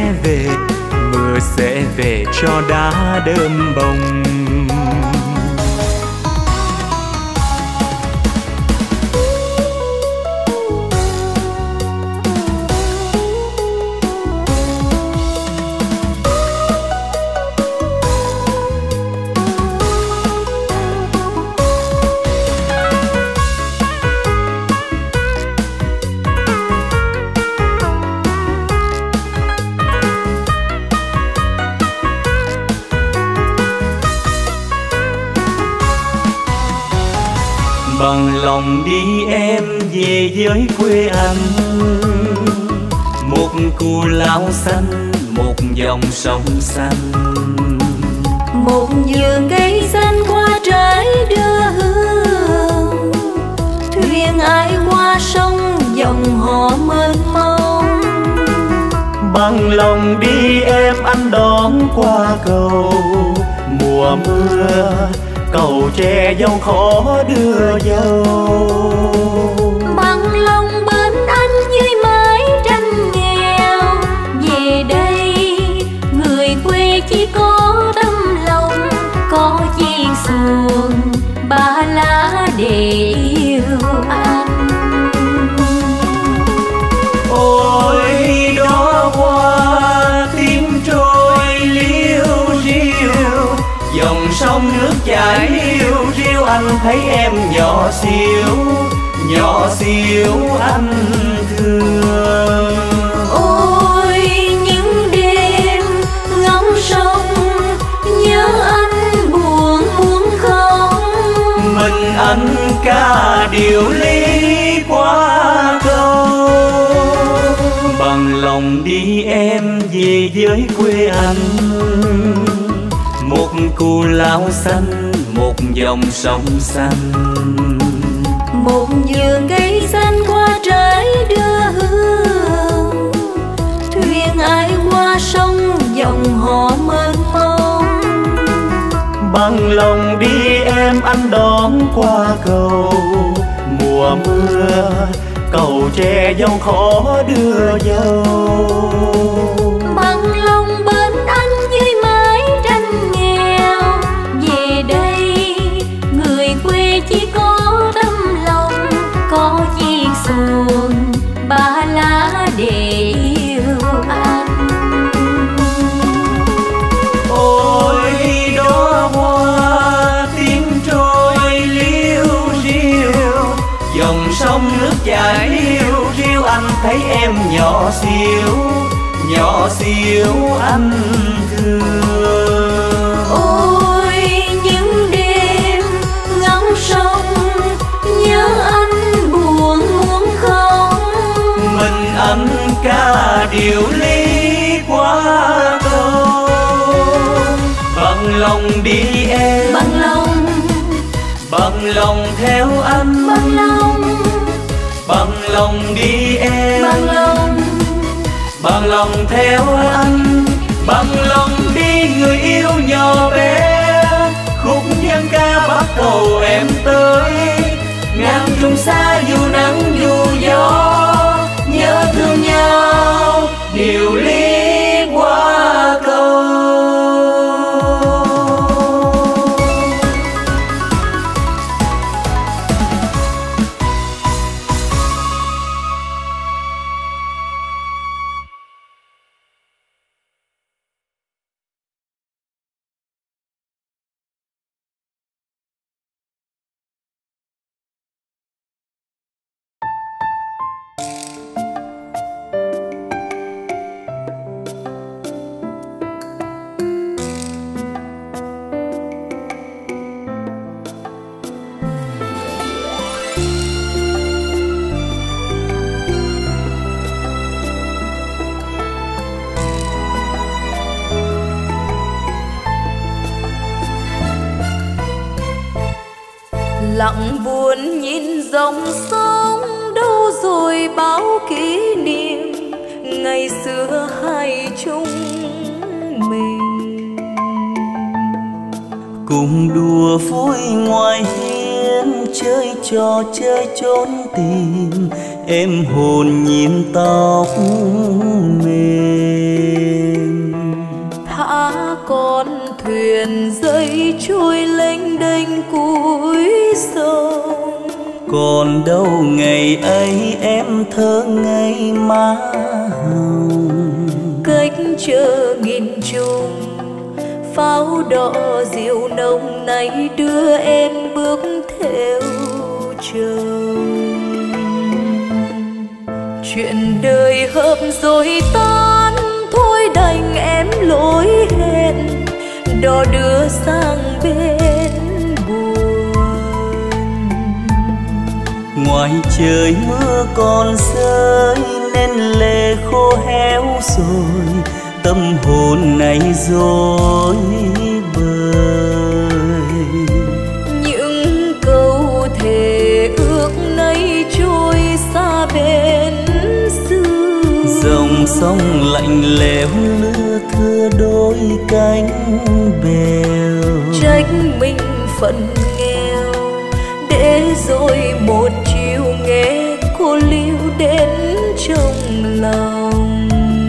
sẽ về cho đá đơm bông. Bằng lòng đi em về với quê anh, một cù lao xanh, một dòng sông xanh, một vườn cây xanh qua trái đưa hương. Thuyền ai qua sông dòng họ mênh mông. Bằng lòng đi em anh đón qua cầu, mùa mưa cầu tre dâu khó đưa dâu. Bằng lòng bên anh dưới mái tranh nghèo, về đây người quê chỉ có tấm lòng, có chiên xuồng ba lá để yêu anh. ôi đó hoa tim trôi liêu riêu, dòng sông nước chảy liêu riêu, anh thấy em nhỏ xíu anh thương. Ôi những đêm ngắm sông nhớ anh buồn muốn khóc, Mình anh ca điều ly qua câu. Bằng lòng đi em về với quê anh, một cù lao xanh, một dòng sông xanh, một vườn cây xanh qua trái đưa hương. Thuyền ai qua sông dòng họ mênh mông. Bằng lòng đi em anh đón qua cầu, mùa mưa cầu tre dâu khó đưa dâu. Bằng lòng bên anh dưới mái tranh nghèo, về đây người quê chỉ có tấm lòng, có chiên xuồng ba lá để yêu anh. ôi đó hoa tim trôi liêu riêu, dòng sông nước chảy liêu riêu, anh thấy em nhỏ xíu anh thương. Ôi những đêm ngắm sông nhớ anh buồn muốn khóc, Mình điều lý qua cầu. Bằng lòng đi em, bằng lòng theo anh, bằng lòng đi em, bằng lòng theo anh, bằng lòng đi người yêu nhỏ bé. Khúc dân ca bắt cầu em tới, ngàn trùng xa dù nắng dù gió, nhớ thương nhau điều lý qua cầu. lặng buồn nhìn dòng sông, đâu rồi bao kỷ niệm ngày xưa hai chúng mình. Cùng đùa vui ngoài hiên, chơi trò chơi trốn tìm, em hồn nhiên tóc mềm. Thả con thuyền rơi trôi lênh đênh cuối sông, còn đâu ngày ấy em thơ ngây má hồng. cách chờ nghìn trùng pháo đỏ rượu nồng nay đưa em bước theo chồng. Chuyện đời hợp rồi tan, thôi đành em lỗi hẹn, đò đưa sang bên buồn. Ngoài trời mưa còn rơi nên lệ khô héo rồi, tâm hồn này dối bời. Những câu thề ước nay trôi xa bên xưa, dòng sông lạnh lẽo lưa thưa đôi cánh bèo. trách mình phận nghèo, để rồi một chiều nghe cô liêu đến trong lòng.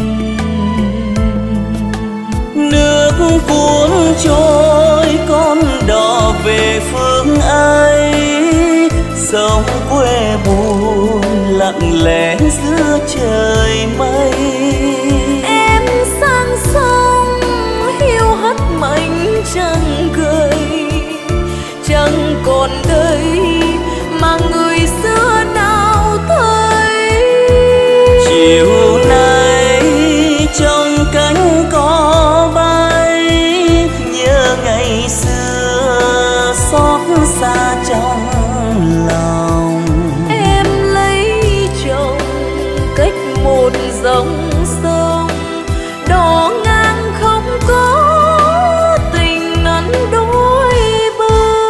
Nước cuốn trôi con đò về phương ấy, sông quê buồn lặng lẽ giữa trời mây. Em sang sông hiu hắt mảnh trăng gầy, chẳng còn đây mà người xưa nào thấy. Chiều nay trong cánh cỏ bay, nhớ ngày xưa xót xa trong lòng. Em lấy chồng cách một dòng sông, đò ngang không có tình nắn đôi bờ.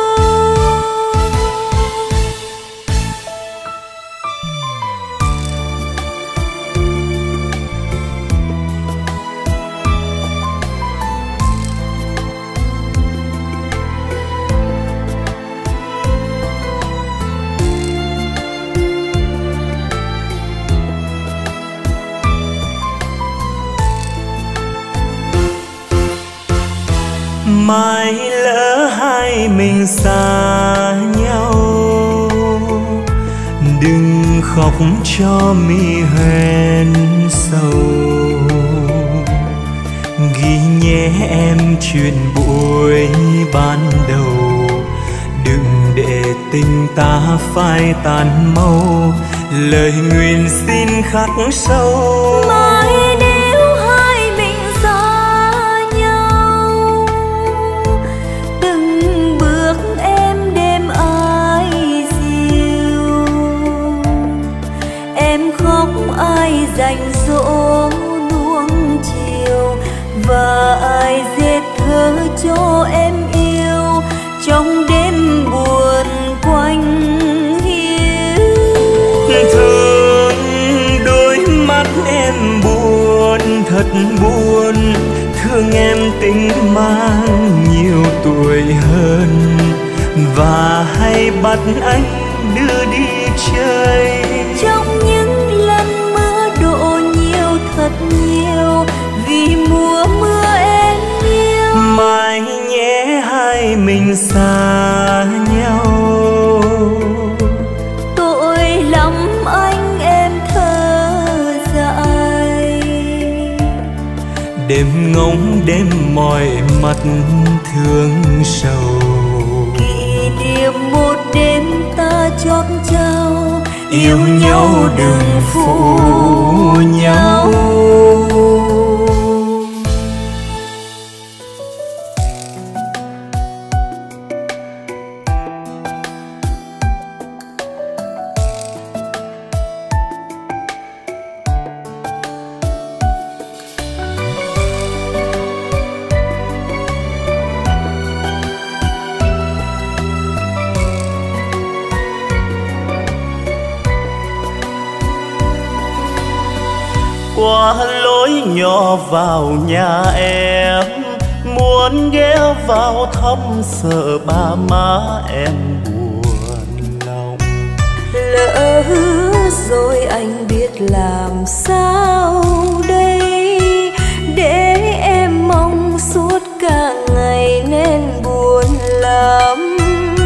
Mai lỡ hai mình xa nhau, đừng khóc cho mi hoen sầu. Ghi nhé em chuyện buổi ban đầu, đừng để tình ta phai tàn mau. Lời nguyền xin khắc sâu. Mai nếu hai mình xa nhau, từng bước em đêm ai dịu. em khóc ai dành dỗ nuông chiều, và ai dệt thơ cho em yêu trong đêm buồn quanh hiu. Thương đôi mắt em buồn thật buồn, thương em tính mang nhiều tuổi hơn, và hay bắt anh đưa đi chơi trong những lần mưa đổ nhiều thật nhiều, vì mùa mưa em yêu. mai nhé hai mình xa nhau, tội lắm anh em thơ dại. đêm ngóng đêm mỏi mặt thương sầu, Kỷ niệm một đêm ta chót trao, yêu nhau đừng phụ nhau. Qua lối nhỏ vào nhà em, muốn ghé vào thăm sợ ba má em buồn lòng. Lỡ hứa rồi anh biết làm sao đây, để em mong suốt cả ngày nên buồn lắm.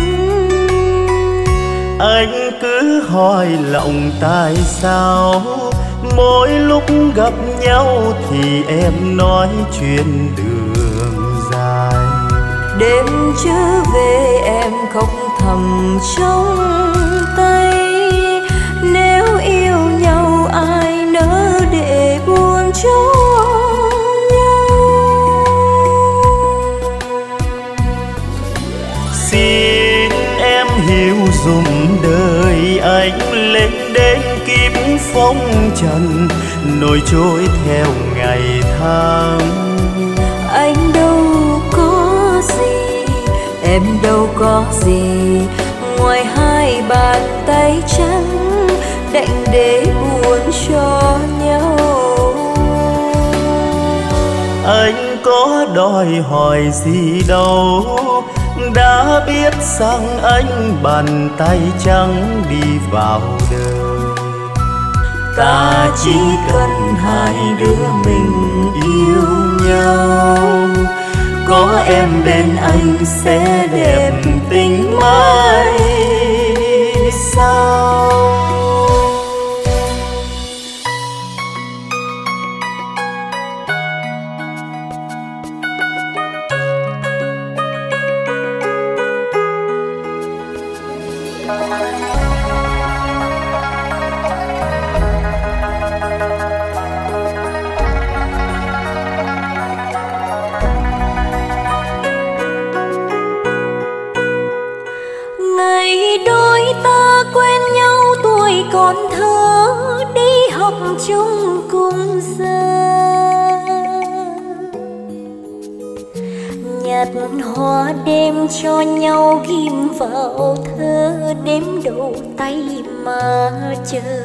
Anh cứ hỏi lòng tại sao mỗi lúc gặp nhau thì em nói chuyện đường dài. Đêm trở về em khóc thầm trong tay, nếu yêu nhau ai nỡ để buồn cho nhau. Xin em hiểu dùm đời anh lên đến kiếp phong trần, nổi trôi theo ngày tháng. Anh đâu có gì, em đâu có gì, ngoài hai bàn tay trắng đành để buồn cho nhau. Anh có đòi hỏi gì đâu, đã biết rằng anh bàn tay trắng đi vào đời. Ta chỉ cần hai đứa mình yêu nhau, có em bên anh sẽ đẹp tình mãi sau. Còn thơ đi học chung cùng giờ, nhặt hoa đêm cho nhau ghim vào thơ, đếm đầu tay mà chờ.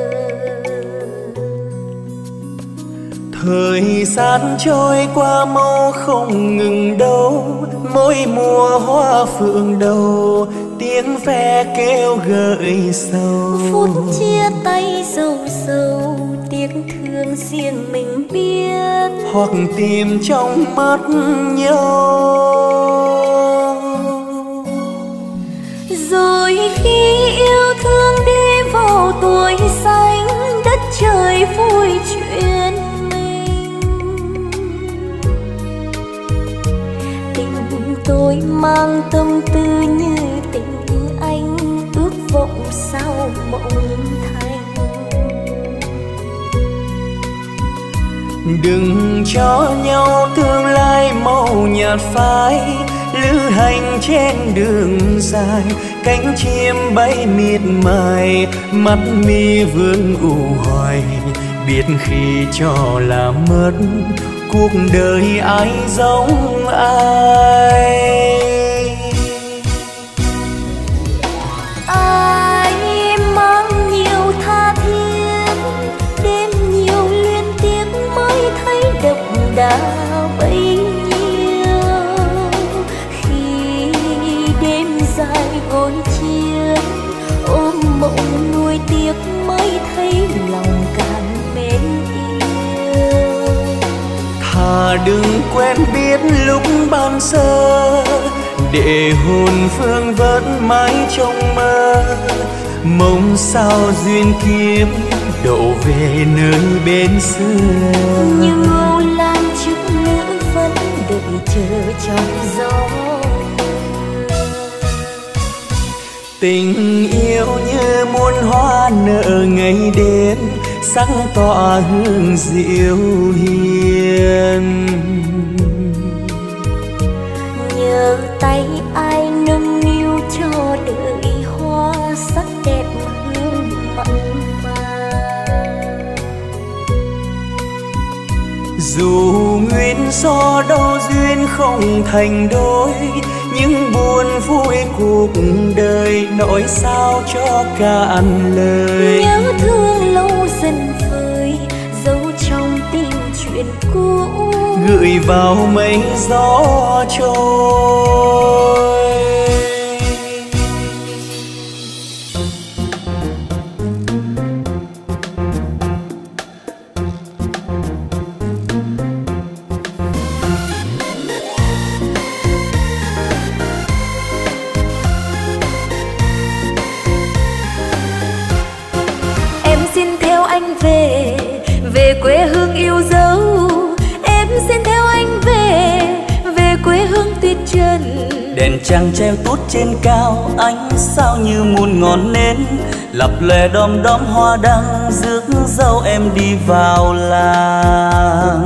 Thời gian trôi qua mau không ngừng đâu, mỗi mùa hoa phượng đầu tiếng ve kêu gợi sầu. Phút chia tay sâu sâu, tiếng thương riêng mình biết, hoặc tìm trong mắt nhau. Rồi khi yêu thương đi vào tuổi xanh, đất trời vui chuyện mình. Tình tôi mang tâm tư như tình anh, ước vọng sau mộng thành. Đừng cho nhau tương lai màu nhạt phai, lữ hành trên đường dài cánh chim bay miệt mài, mắt mi vương u hoài, biết khi cho là mất cuộc đời ai giống ai. Ai mang nhiều tha thiết, đêm nhiều luyến tiếc mới thấy độc đá bấy nhiêu. Khi đêm dài gối chiếc ôm mộng nuối tiếc mới thấy lòng càng mến yêu. Thà đừng quen biết lúc ban sơ, để hồn phương vẫn mãi trong mơ, mong sao duyên kiếp đổ về nơi bên xưa. Như ngô lan trước nữ vẫn đợi chờ trong gió. Tình yêu như muôn hoa nở ngày đêm, sắc tỏa hương diệu hiền. Nhờ tay ai nâng niu cho đời hoa sắc đẹp hương mặn mà. Dù nguyên do đâu duyên không thành đôi, nhưng buồn vui cuộc đời nỗi sao cho cạn lời. Nhớ thương lâu dần vơi, giấu trong tim chuyện cũ, gửi vào mây gió trôi. Về quê hương yêu dấu. Em xin theo anh về quê hương tuyệt trần. Đèn trăng treo tốt trên cao, ánh sao như muôn ngọn nến, lập lòe đom đóm hoa đăng, rước dâu em đi vào làng.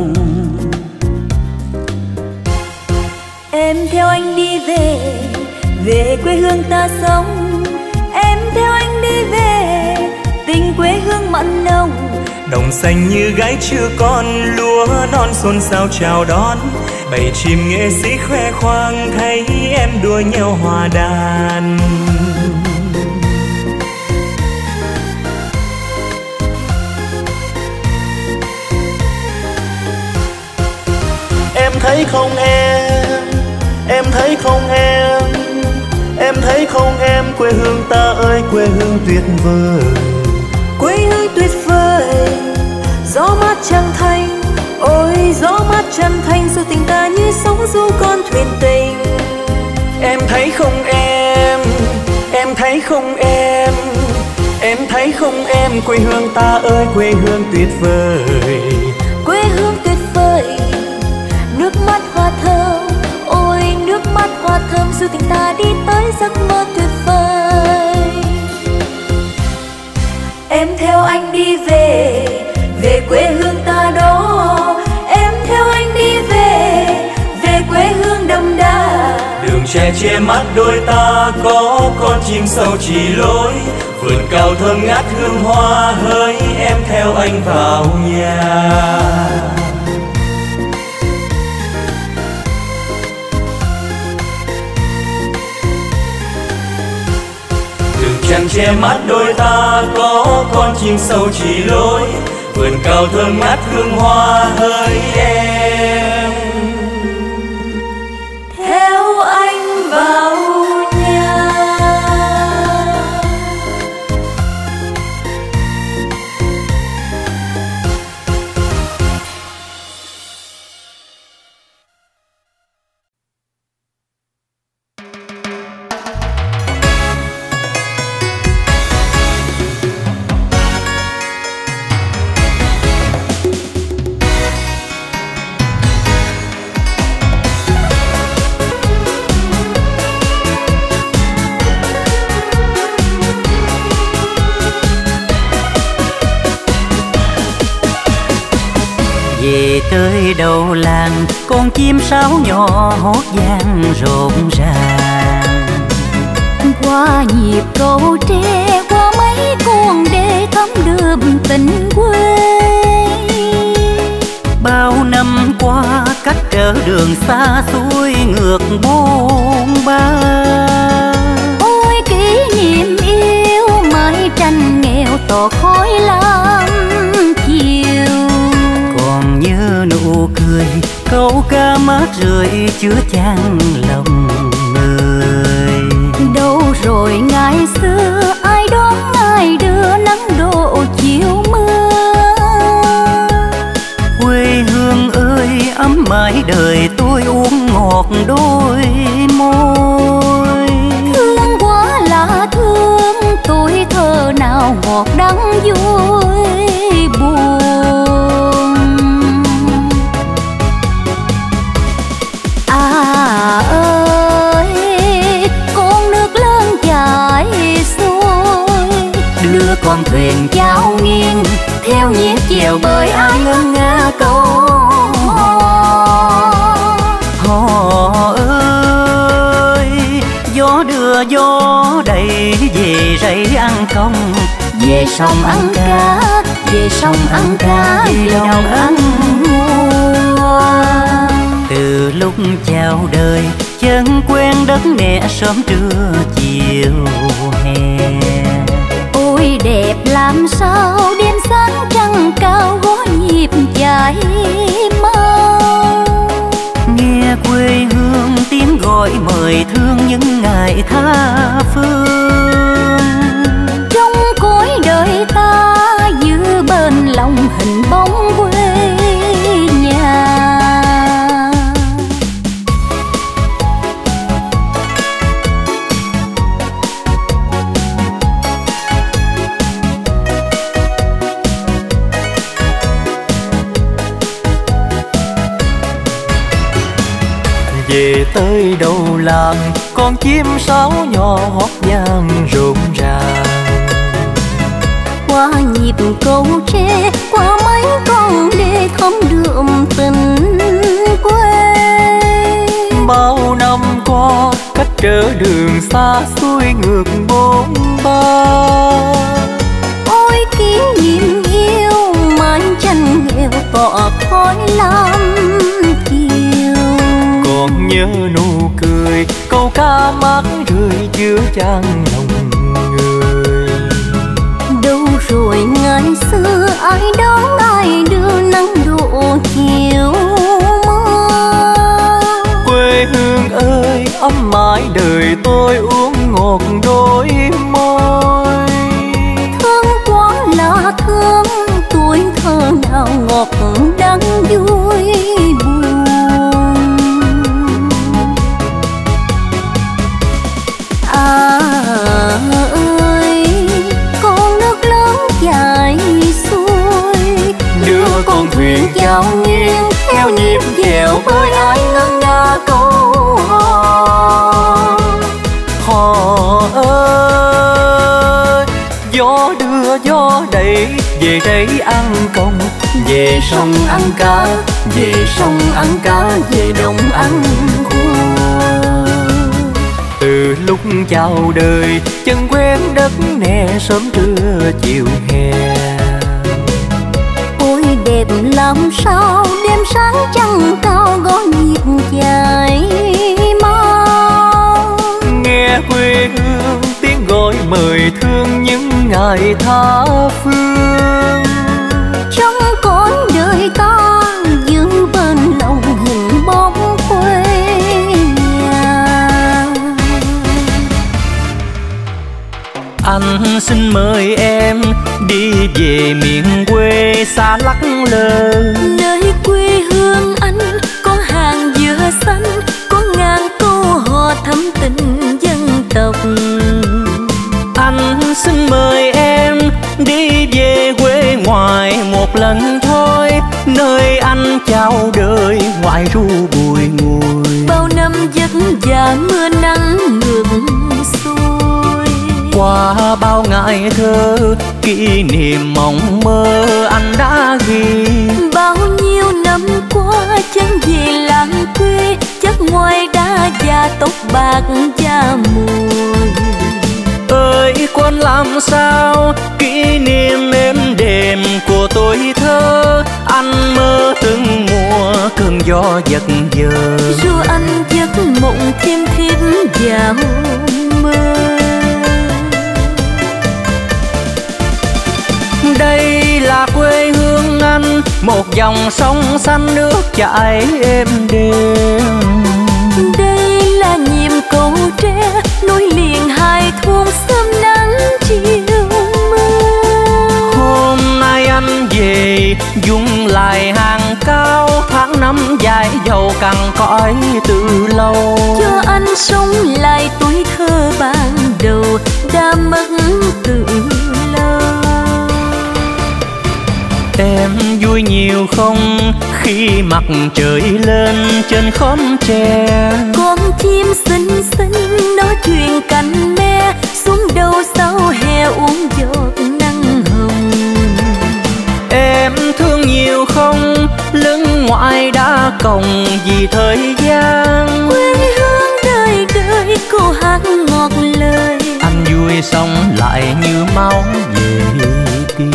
Em theo anh đi về quê hương ta sống. Em theo anh đi về tình quê hương mặn nồng. Đồng xanh như gái chưa con, lúa non xôn xao chào đón, bầy chim nghệ sĩ khoe khoang thấy em đua nhau hòa đàn. Em thấy không em thấy không em thấy không em, quê hương ta ơi quê hương tuyệt vời. Quê hương tuyệt vời, gió mát trăng thanh, ôi gió mát trăng thanh, dù tình ta như sóng du con thuyền tình. Em thấy không em thấy không em thấy không em, quê hương ta ơi quê hương tuyệt vời. Quê hương tuyệt vời, nước mắt hoa thơm, ôi nước mắt hoa thơm, dù tình ta đi tới giấc mơ tuyệt vời. Em theo anh đi về quê hương ta đó. Em theo anh đi về quê hương đậm đà. Đường tre che mắt đôi ta, có con chim sâu chỉ lối, vườn cao thơm ngát hương hoa hỡi, em theo anh vào nhà. Chẳng che mắt đôi ta, có con chim sâu chỉ lối, vườn cao thơm ngát hương hoa hỡi, em theo anh vào nhà. Về tới đầu làng, con chim sáo nhỏ hót vang rộn ràng. Qua nhịp câu tre, qua mấy con đê thấm đượm tình quê. Bao năm qua cách trở đường xa xuôi ngược bôn ba. Ôi kỷ niệm yêu mái tranh nghèo tỏ khói lam chiều. Còn nhớ nụ cười câu ca mát rượi chứa chan lòng người. Đâu rồi ngày xưa ai đón ai đưa nắng độ chiều mưa. Quê hương ơi ấm mãi đời tôi uống ngọt đôi môi. Thương quá là thương tuổi thơ nào ngọt đắng vui buồn. À ơi con nước lớn chảy xuôi, Đưa con thuyền chao nghiêng theo nhịp chiều bơi ai ngân nga câu hò ơi. Gió đưa gió đầy về rẫy ăn công. về sông ăn cá, về sông ăn cá, về đồng ăn mua. Từ lúc chào đời chân quen đất mẹ sớm trưa chiều hè. Ôi đẹp làm sao đêm sáng trăng cao gõ nhịp chạy mau. Nghe quê hương tiếng gọi mời thương những ngày tha phương. Trong cõi đời ta giữ bên lòng hình bóng quê nhà. Về tới đầu làng con chim sáo nhỏ hót vang rộn ràng. Qua nhịp câu tre, qua mấy con đê thấm đượm tình quê. Bao năm qua cách trở đường xa xuôi ngược bôn ba. Ôi kỷ niệm yêu mái tranh nghèo tỏ khói lam chiều. Còn nhớ nụ cười câu ca mát rượi chứa chan lòng người. Đâu rồi ngày xưa ai đón ai đưa nắng độ chiều mưa. Quê hương ơi ấm mãi đời tôi uống ngọt đôi môi. Thương quá là thương tuổi thơ nào ngọt đắng vui buồn. À ơi con nước lớn chảy xuôi, Đưa con thuyền chao nghiêng theo nhịp dẻo bơi ai ngân nga câu hò ơi. Gió đưa gió đẩy về đây ăn công. Về sông ăn cá, về sông ăn cá, về đồng ăn cua. Từ lúc chào đời chân quen đất nè sớm trưa chiều hè. Ôi đẹp làm sao đêm sáng trăng cao gõ nhịp dài mau. nghe quê hương tiếng gọi mời thương những ngày tha phương. Trong cõi đời ta giữ bên lòng hình bóng quê nhà. Anh xin mời em đi về miền quê xa lắc lơ. Nơi quê hương anh có hàng dừa xanh, có ngàn câu hò thắm tình dân tộc. Anh xin mời em đi về quê ngoài một lần thôi, nơi anh chào đời ngoài ru bụi ngùi. Bao năm vất vả mưa nắng ngược xuôi, Qua bao ngày thơ kỷ niệm mộng mơ anh đã ghi. bao nhiêu năm qua chẳng về làng quê, chắc ngoài đá và tóc bạc da mùi. sao kỷ niệm êm đềm của tuổi thơ. Anh mơ từng mùa cơn gió giật giờ, ru anh giấc mộng thêm vào mơ. Đây là quê hương anh, một dòng sông xanh nước chảy êm đềm. Đây là nhịp cầu tre nối liền hai thôn sớm nắng chiều mưa. Hôm nay anh về dung lại hàng cao, tháng năm dài dầu cằn cõi từ lâu. Cho anh sống lại tuổi thơ ban đầu đã mất từ lâu. Em vui nhiều không khi mặt trời lên trên khóm tre? Con chim xinh xinh nói chuyện cạnh me, xuống đâu sau hè uống giọt nắng hồng. Em thương nhiều không lưng ngoại đã còng vì thời gian. Quê hương đời đời cô hát ngọt lời, anh vui sống lại như máu về tim.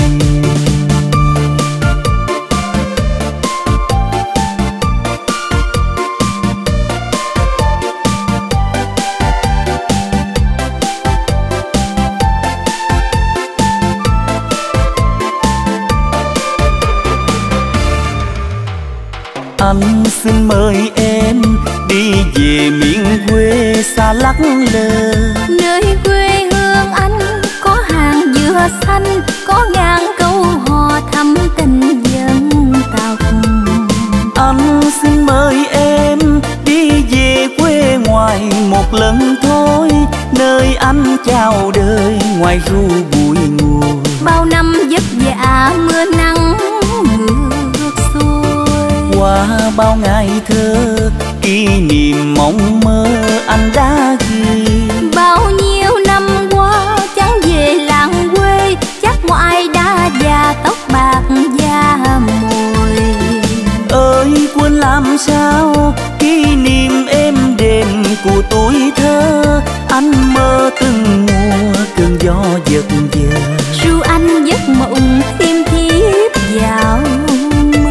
Anh xin mời em đi về miền quê xa lắc lơ. nơi quê hương anh có hàng dừa xanh, có ngàn câu hò thắm tình dân tộc. Anh xin mời em đi về quê ngoài một lần thôi, nơi anh chào đời ngoài ru bụi mùa. Bao năm vất vả mưa nắng ngược xuôi, qua bao ngày thơ kỷ niệm mộng mơ anh đã ghi. bao nhiêu năm qua chẳng về làng quê, chắc ngoại đã già tóc bạc da mồi. Ơi quên làm sao kỷ niệm êm đềm của tuổi thơ, anh mơ từng mùa cơn gió giật giờ. Ru anh giấc mộng thêm thiếp vào mơ.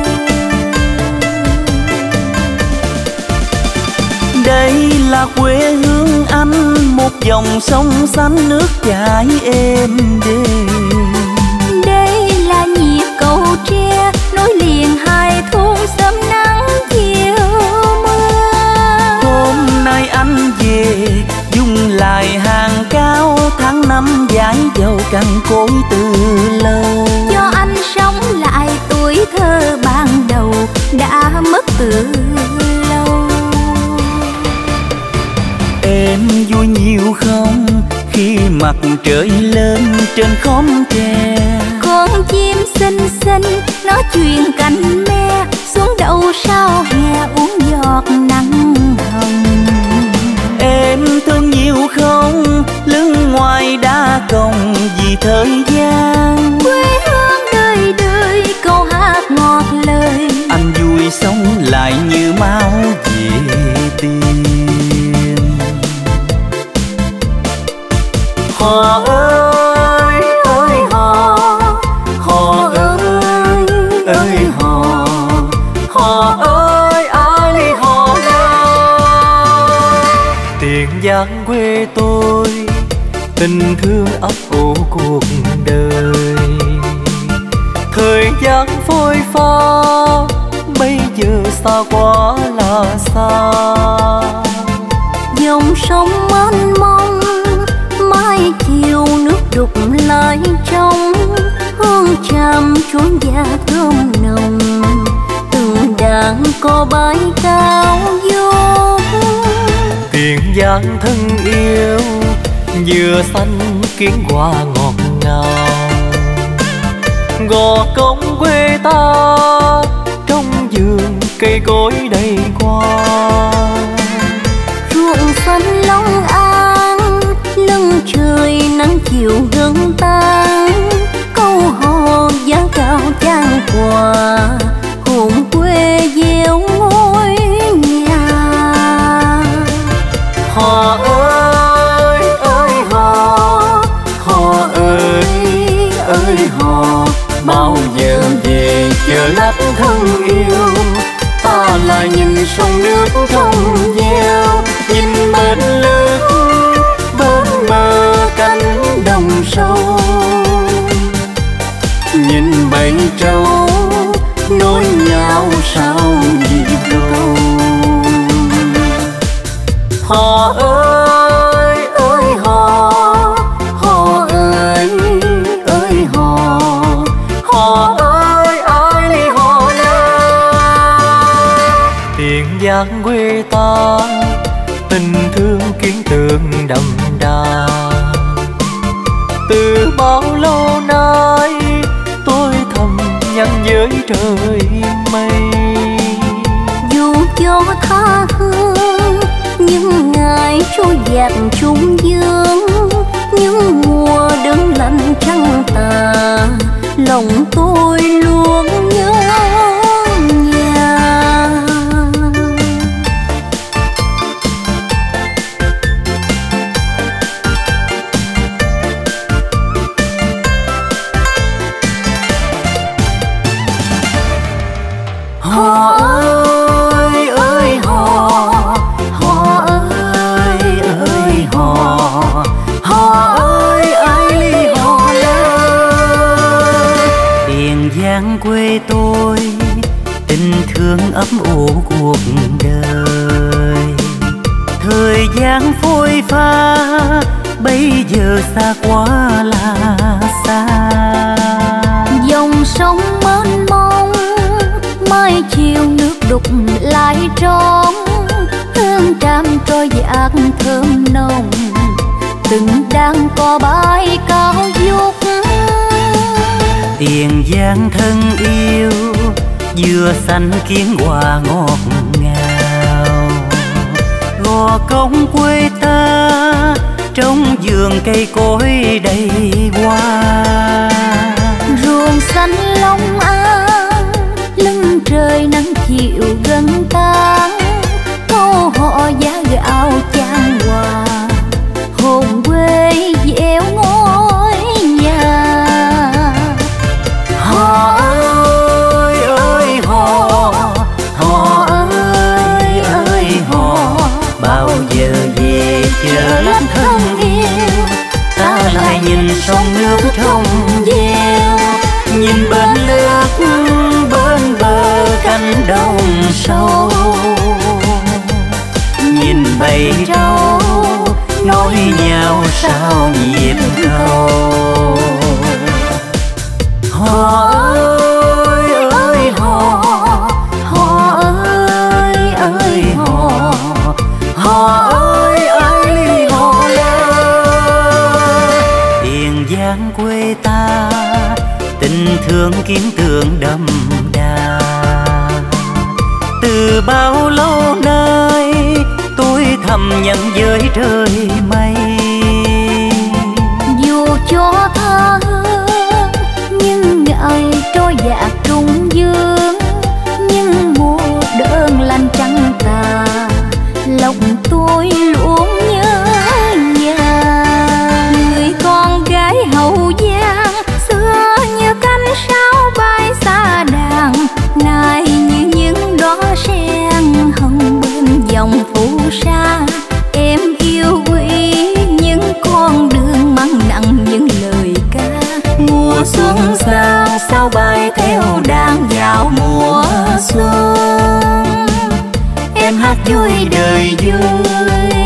Đây là quê hương anh, một dòng sông xanh nước chảy êm đềm. Đây là nhịp cầu tre nối liền hai thôn sớm nắng chiều mưa. Hôm nay anh về dung lại hàng cao, tháng năm dài dầu cằn cỗi từ lâu. Cho anh sống lại tuổi thơ ban đầu đã mất từ lâu. Em vui nhiều không khi mặt trời lên trên khóm tre? Con chim xinh xinh nói chuyện cạnh me, xuống đâu sau hè uống giọt nắng hồng. Em thương nhiều không lưng ngoài đã còng vì thời gian. Quê hương đời đời câu hát ngọt lời, anh vui sống lại như máu về tim. Hò ơi ơi hò, hò ơi ơi hò, hò ơi ai đi hò ơi. Tiền giang quê tôi tình thương ấp ủ cuộc đời, thời gian phôi pha bây giờ xa quá là xa. dòng sông mênh mông mai chiều nước đục lại trong, hương tràm chuông da thơm nồng, từng đàn có bãi cao vô. Tiền giang thân yêu dừa xanh kiến hoa ngọt ngào, gò công quê ta trong vườn cây cối đầy hoa. Ruộng xanh Long An lưng trời nắng chiều gần tan, câu hò giá cao trang quà hồn quê gieo ngôi nhà. Hò ơi ơi hò, hò ơi chờ lát thân yêu. Ta lại nhìn sông nước trong veo, nhìn bên lướt bên bờ cánh đồng sâu, nhìn bầy trâu nối nhau sao nhịp cầu. Hò ơi ơi hò, hò ơi ơi hò, hò ơi ai đi hò lên. Tiền giang quê ta tình thương kiến tượng đậm đà, từ bao lâu nay tôi thầm nhắn với trời mây. Dù cho tha hương nhưng ngày trôi dạt trung dương, những mùa đông lạnh trăng tà, lòng tôi luôn nhớ nhà. Hò ơi ơi hò, hò ơi ơi hò, hò ơi ai ly hò lên. Tiền giang quê tôi tình thương ấp ủ cuộc đời, thời gian phôi pha bây giờ xa quá là xa. Dòng sông mênh mông mai chiều nước đục lại trong, hương tràm trôi dạt thơm nồng, từng đang cò bay cao vút. Tiền giang thân yêu dừa xanh kiến hoa ngọt ngào, gò công quê ta trong vườn cây cối đầy hoa. Ruộng xanh long an lưng trời nắng chiều gần tan, câu họ giá gạo chan hòa hồn quê dẻo ngôi nhà. Hò ơi ơi hò, hò ơi ơi hò, bao giờ về chờ lắm thân yêu. Ta lại nhìn sông nước trong veo, nhìn bên lướt bên bờ cánh đồng sâu, nhìn bầy trâu nối nhau sao nhịp cầu. Hò ơi ơi hò, Hò ơi ơi hò, hò ơi ai ly hò lên. Tiền giang quê ta tình thương kiến tượng đậm đà, từ bao lâu nay tôi thầm nhận với trời mây. dù cho tha hương nhưng ngày trôi dạt trung dương, nhưng mùa đơn lạnh trăng tà, lòng tôi luôn nhớ nhà. Người con gái Hậu Giang xưa như cánh sao bay xa đàn, nay như những đóa sen hồng bên dòng phù sa. Em yêu quý những con đường mang nặng những lời ca, mùa xuân sang sao bay theo đàn vào mùa xuân. Em hát vui đời vui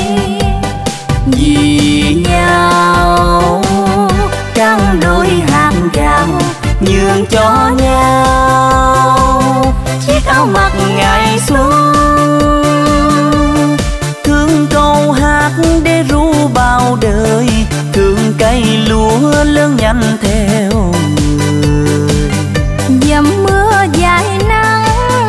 vì nhau, trăng đôi hạt gạo nhường cho nhau chiếc áo mặc ngày xuân. Thương câu hát để ru bao đời, thương cây lúa lớn nhanh theo người. Dầm mưa dài nắng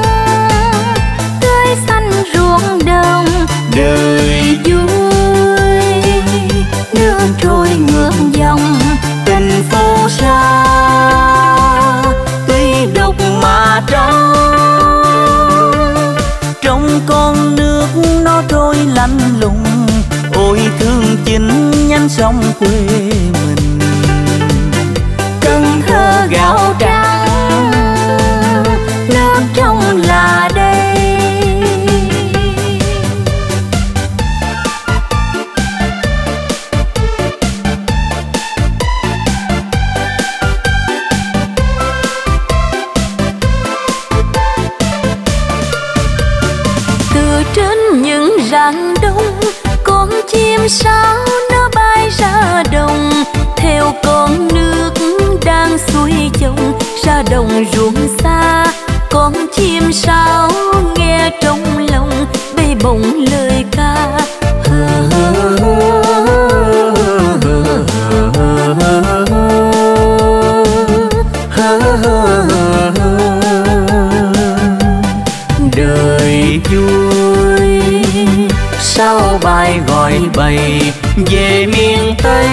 tươi xanh ruộng đồng, đời vui nước trôi ngược dòng. Tình phù sa tuy độc mà trong, trong con nước nó trôi lạnh lùng. Ôi thương chính nhánh sông quê mình, Cần Thơ gạo trắng đang đông, con chim sáo nó bay ra đồng, theo con nước đang xuôi chồng ra đồng ruộng xa. Con chim sáo nghe trong lòng bay bổng lời ca. Đời vui sao bài gọi bày về miền Tây,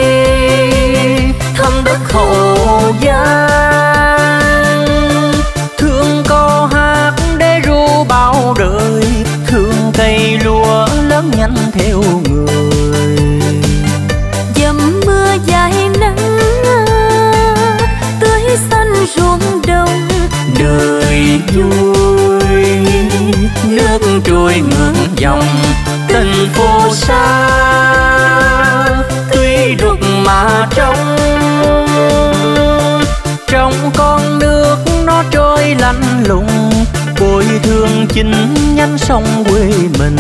thăm đất Hậu Giang. Thương câu hát để ru bao đời, thương cây lúa lớn nhanh theo người. Dầm mưa dài nắng tưới xanh ruộng đồng. Đời vui nước trôi ngược dòng, tình phù sa tuy đục mà trong con nước nó trôi lạnh lùng, bồi thương chính nhánh sông quê mình.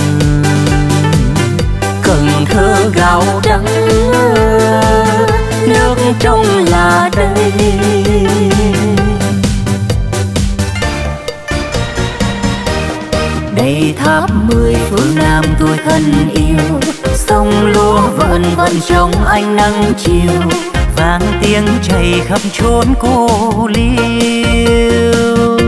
Cần Thơ gạo trắng nước trong là đây. Đây tháp 10 phương Nam tôi thân yêu, sông lúa vần vần trong ánh nắng chiều, vang tiếng chảy khắp chốn cô liêu.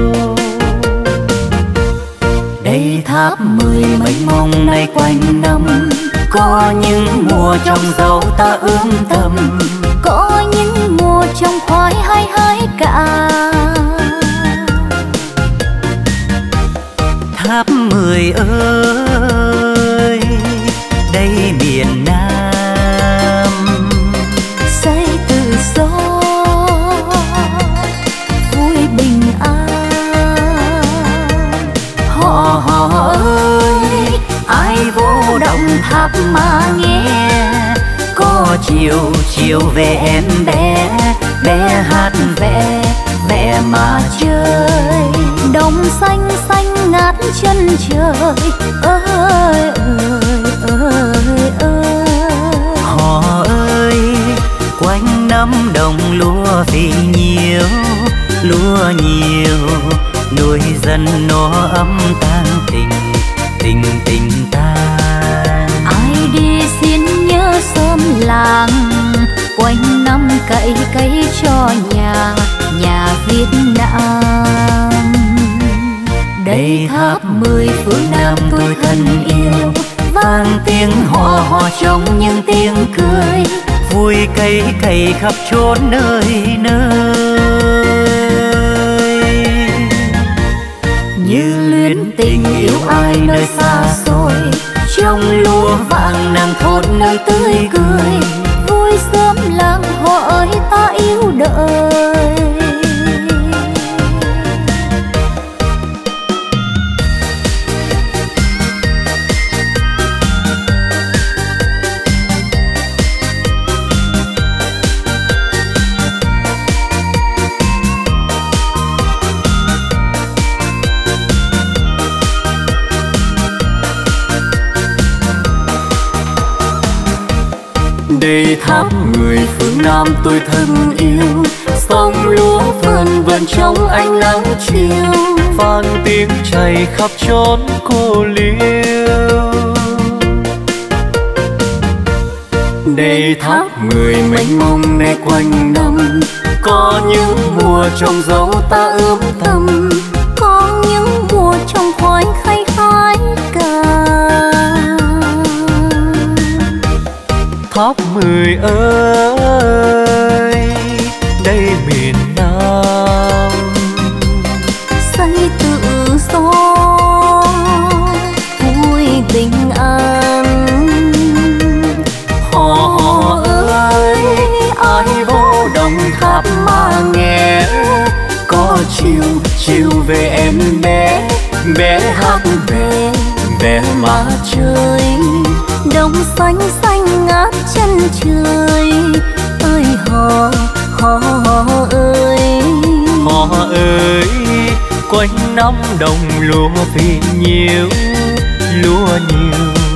Đây tháp 10 mênh mông nay quanh năm, có những mùa trồng dâu ta ươm thầm, có những mùa trồng khoai hay hái cả. Tháp 10 ơi, đây miền Nam Xây tự do vui bình an. Hò ơi, ai vô Đồng Tháp mà nghe, có chiều chiều về em bé, bé hát ve mà chơi. Đồng xanh xanh ngát chân trời ơi ơi ơi ơi. Hò ơi, quanh năm đồng lúa vì nhiều, lúa nhiều nuôi dân nó ấm tan tình tình tan. Ai đi xin nhớ xóm làng, quanh năm cày cấy cho nhà Việt Nam. Đây tháp 10 phương Nam tôi thân yêu, vang tiếng hò trong những tiếng cười, vui cây cày khắp chốn nơi nơi. Như luyến tình yêu ai nơi xa xôi, trong lúa vàng nàng thốt nơi tươi cười, vui xóm làng họ ơi ta yêu đời. Đây tháp 10 phương Nam tôi thân yêu, sông lúa vần vần trong ánh nắng chiều, vang tiếng chảy khắp chốn cô liêu. Đây tháp 10 mênh mông nay quanh năm, có những mùa trồng dâu ta ươm thầm, có những mùa trồng khoai khai hái cả. Tháp 10 ơi, đây miền Nam Xây tự do vui bình an. Hò ơi, ai vô Đồng Tháp mà nghe, có chiều về em bé, bé hát ve mà chơi. Đồng xanh xanh ngát chân trời ơi hò ơi. Hò ơi, quanh năm đồng lúa vì nhiều, lúa nhiều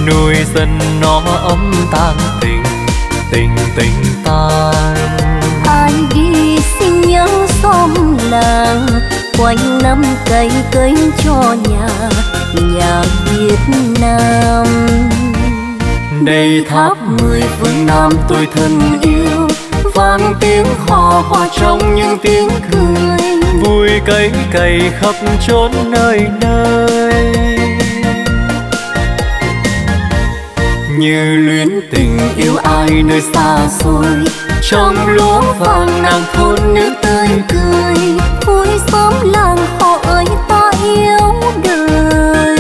nuôi dân nó ấm tan tình, tình tình tan. Ai đi xin nhớ xóm làng, quanh năm cày cấy cho nhà Việt Nam. Đây tháp 10 phương Nam tôi thân yêu, vang tiếng hò hòa trong những tiếng cười, vui cày khắp chốn nơi nơi. Như luyến tình yêu ai nơi xa xôi, trong lúa vàng nàng thôn nữ tươi cười, vui xóm làng họ ơi ta yêu đời.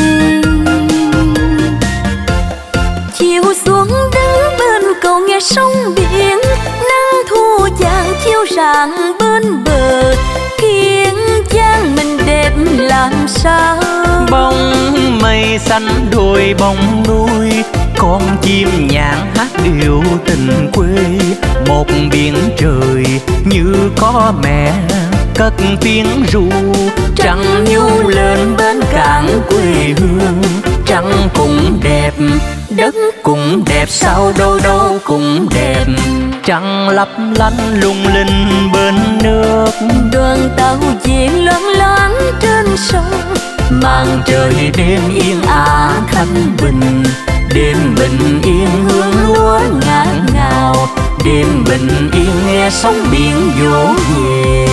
Chiều xuống đứng bên cầu nghe sóng biển, nắng thu vàng chiếu rạng bên bờ, Kiên Giang mình đẹp làm sao. Bóng mây xanh đôi bóng núi, con chim nhạn hát điệu tình quê. Một biển trời như có mẹ cất tiếng ru, trăng nhú lên bên cạn quê hương. Trăng cũng đẹp, đất cũng đẹp, sao đâu đâu cũng đẹp. Trăng lấp lánh lung linh bên nước, đoàn tàu về loáng loáng trên sông, màn trời đêm yên ả thanh bình. Đêm bình yên hương lúa ngát ngào, đêm bình yên nghe sóng biển vỗ về.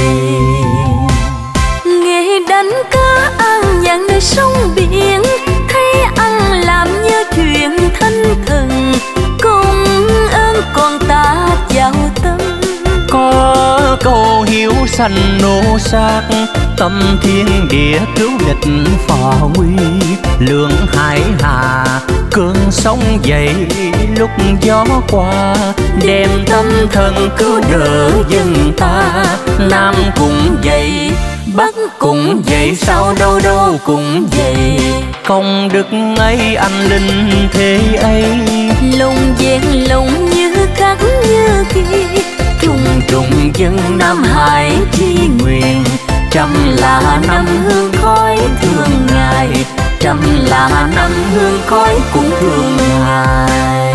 Nghe đánh cá ăn nhàn nơi sông biển, thấy ăn làm nhớ chuyện thanh thần. Công ơn còn ta vào tâm, có câu hiếu sanh nô sát, tâm thiên địa cứu nghịch phò nguy. Lượng hải hà cơn sóng dậy lúc gió qua, đem tâm thần cứu đỡ dân ta. Nam cũng vậy, Bắc cũng vậy, sao đâu đâu cũng vậy. Công đức ấy anh linh thế ấy, lòng vẹn lòng như khắc như ghi. trùng trùng dân Nam Hải chi nguyện. Trăm là năm hương khói thương ngài, trăm là năm hương khói cũng thương ngài.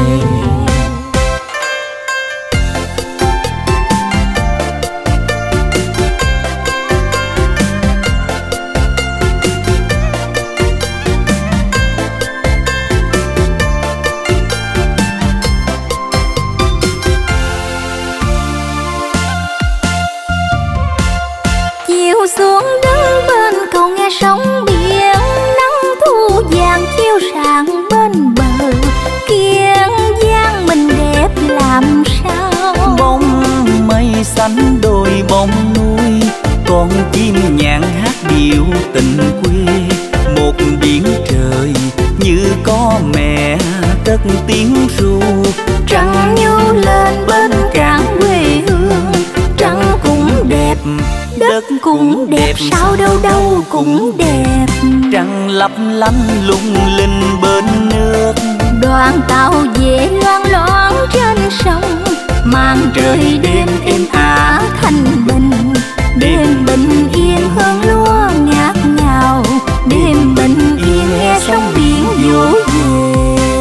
Xuống đứng bên cầu nghe sóng biển, nắng thu vàng chiếu rạng bên bờ, Kiên Giang mình đẹp làm sao. Bóng mây xanh đôi bóng núi, con chim nhạn hát điệu tình quê. Một biển trời như có mẹ cất tiếng ru, trăng nhú lên bên cạn quê hương. Trăng cũng đẹp, đất cũng đẹp, sao đâu đâu cũng đẹp. Trăng lấp lánh lung linh bên nước, đoàn tàu về loáng loáng trên sông, màn trời đêm êm ả thanh bình. Đêm bình yên hương lúa ngát ngào, đêm bình yên nghe sóng biển vỗ về.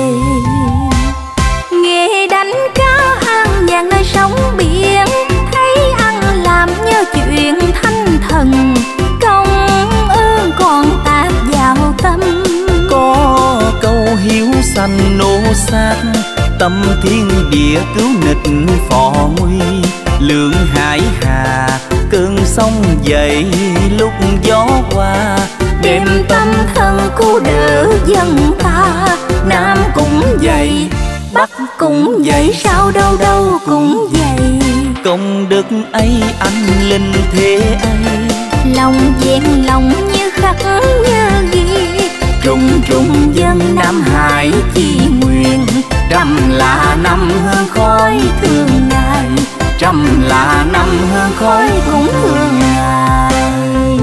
Nghe đánh cá ăn vàng nơi sóng biển, thấy ăn làm nhớ chuyện thanh thần. Công ơn còn tạc vào tâm, có câu hiếu sanh nô sát, tâm thiên địa cứu nghịch phò nguy. Lượng hải hà cơn sóng dậy lúc gió qua, đem tâm thân cứu đỡ dân ta. Nam cũng vậy, Bắc cũng vậy, sao đâu đâu cũng vậy. công đức ấy anh linh thế ấy, lòng vẹn lòng như khắc như ghi. trùng trùng dân Nam Hải chi nguyện. Trăm là năm hương khói thương ngài, trăm là năm hương khói cũng thương ngài.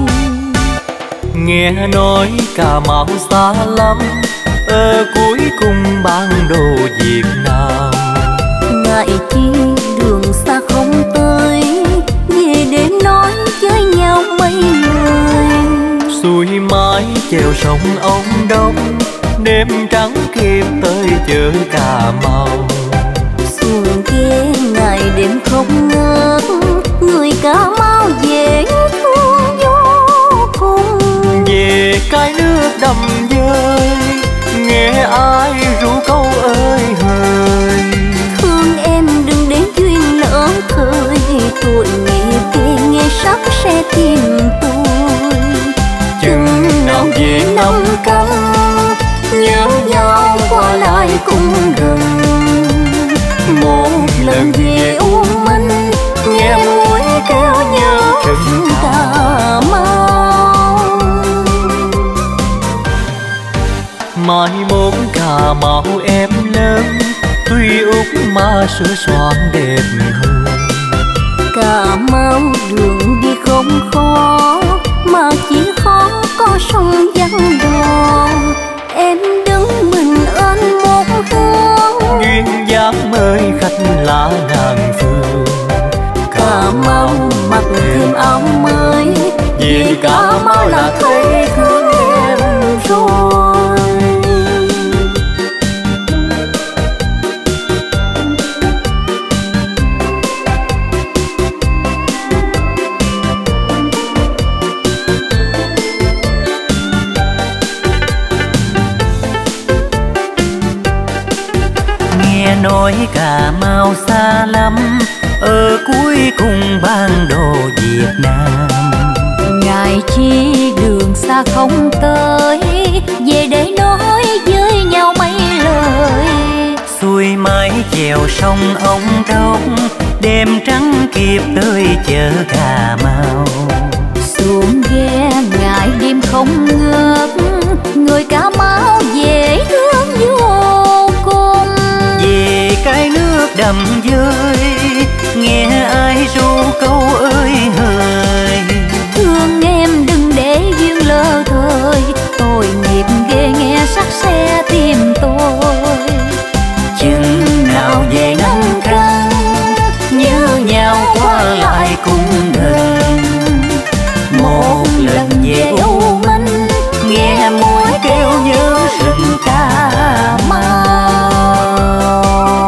Nghe nói Cà Mau xa lắm, ở cuối cùng bản đồ Việt Nam. Ngại chi đường xa không tới, về để nói với nhau mấy người. Xuôi mái chèo sông ông Đông, đêm trắng kịp tới chợ Cà Mau. Xuồng ghe ngày đêm không ngớt, người Cà Mau dễ thương vô cùng. Về cái nước đầm dơi, nghe ai ru câu ơi hời. Thương em đừng để duyên lỡ thời, tội nghiệp kia nghe sắc sẽ tìm tôi. Chừng nào về năm canh, nhớ nhau qua lại cũng gần. Một lần về U Minh, nghe muối kêu nhớ Cà Mau. mai mốt Cà Mau em lớn, tuy út mà sửa soạn đẹp hơn. Cà Mau đường đi không khó, mà chỉ khó có sông vắng đò. Em đứng mình ơn một hướng, duyên dáng mời khách lạ ngàn phương. Cà Mau mặc thêm áo mới, vì Cà Mau là thấy thương em rồi. Nghe nói Cà Mau xa lắm, ở cuối cùng bản đồ Việt Nam. Ngài chi đường xa không tới, về để nói với nhau mấy lời. Xuôi mái chèo sông Ông Đốc, đêm trắng kịp tới chợ Cà Mau. Xuồng ghe ngày đêm không ngớt, người Cà Mau dễ thương vô cùng. Về cái nước đầm dơi, nghe ai ru câu ơi hời. Thương em đừng để duyên lỡ thời, tội nghiệp ghê nghe sắc xe tìm tôi. Chừng nào về năm canh, nhớ nhau qua lại cũng gần. Một lần về U Minh, nghe muối kêu nhớ rừng Cà Mau.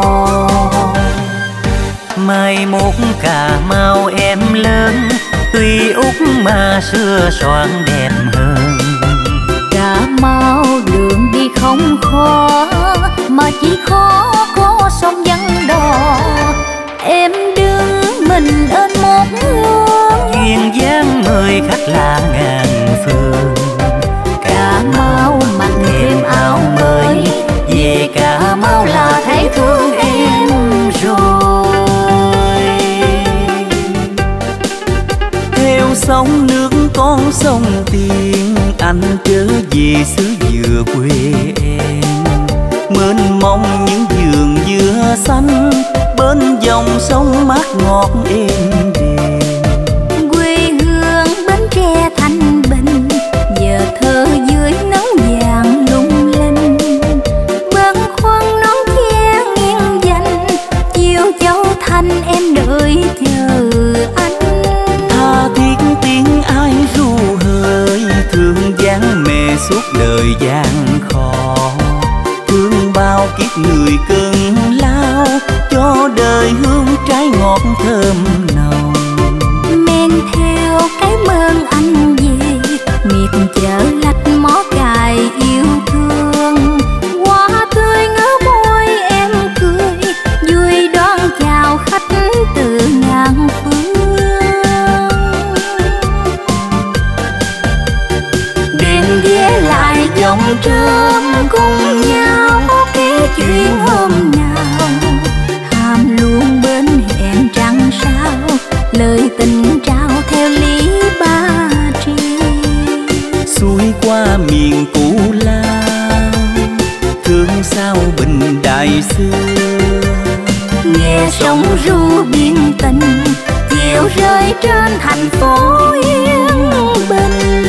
Mai mốt Cà Mau em lớn, tuy út mà xưa soạn đẹp hơn. Cà Mau đường đi không khó, mà chỉ khó có sông vắng đò. Em đứng mình ơn một hướng, duyên dáng mời khách lạ ngàn phương. Cà Mau mặc thêm áo mới, về Cà Mau là thấy thương em rồi. Theo sông nước con sông Tiền, anh trở về xứ dừa quê em. Mênh mông những vườn dừa xanh, bên dòng sông mát ngọt êm đềm. quê hương Bến Tre Thanh Bình, giờ thơ dưới nắng vàng lung linh. Băn khoăn nón che nghiêng dành, chiều Châu Thành em đợi chờ anh. Tha thiết tiếng ai ru hời, thương dáng mẹ suốt đời gian khó. Thương bao kiếp người cơn lao, cho đời hương trái ngọt thơm nồng. Men theo cái mơn anh về, miệt chợ lách mó cài yêu thương. Hoa tươi ngỡ môi em cười, vui đón chào khách từ ngàn phương. Đêm ghé lại dòng trơm cùng nhau kể chuyện hôm nào, ham luôn bên hẹn trăng sao, lời tình trao theo lý Ba Tri. xuôi qua miền Củ Lao, thương sao Bình Đại xưa. Nghe sóng ru biển tình, chiều rơi trên thành phố yên bình.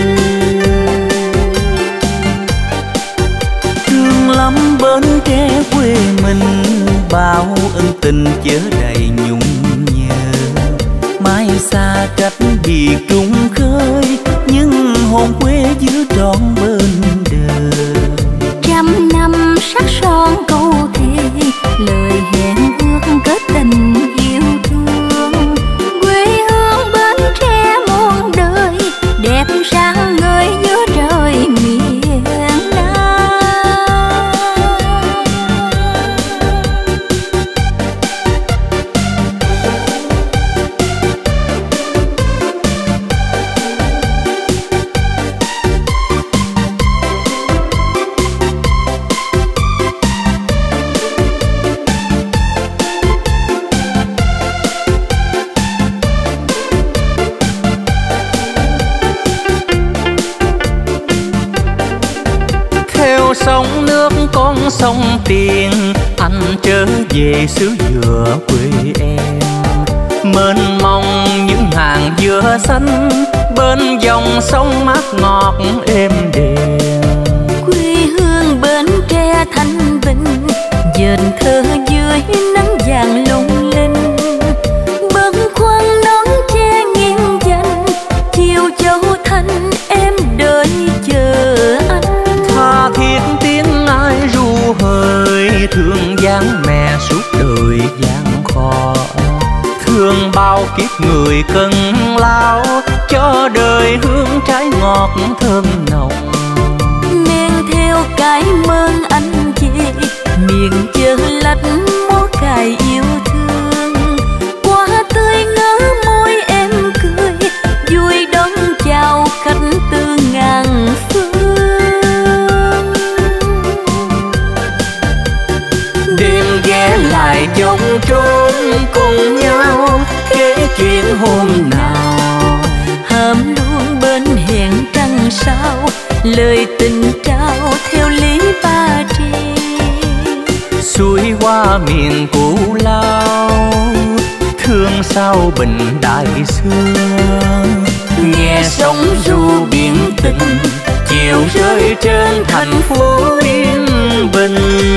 Thương lắm Bến Tre quê mình, bao ân tình chứa đầy nhung nhớ. Mai xa cách biệt trung khơi, nhưng hồn quê giữ trọn bên đời. Trăm sông tiền, anh trở về xứ dừa quê em. Mênh mông những hàng dừa xanh, bên dòng sông mát ngọt êm đềm. Quê hương Bến Tre thanh bình, dền thơ dưới nắng vàng lung linh. Bâng khuâng nón tre nghiêng dành, chiều châu thanh em đợi chờ anh. Tha thiết tiếng ai ru hời, thương dáng mẹ suốt đời gian khó. Thương bao kiếp người cần lao, cho đời hương trái ngọt thơm nồng. Men theo cái mơn anh về, miền chợ lách mó cài yêu thương. Qua tươi ngỡ môi em cười, vui đón chào khách từ ngàn phương. Đêm ghé lại trong trốn cùng nhau, kể chuyện hôm nào. Hàm luôn bên hẹn trăng sao, lời tình trao theo lý Ba Tri. Xuôi qua miền Cù Lao, thương sao bình đại xưa. Nghe sóng ru biển tình, chiều rơi trên thành phố yên bình.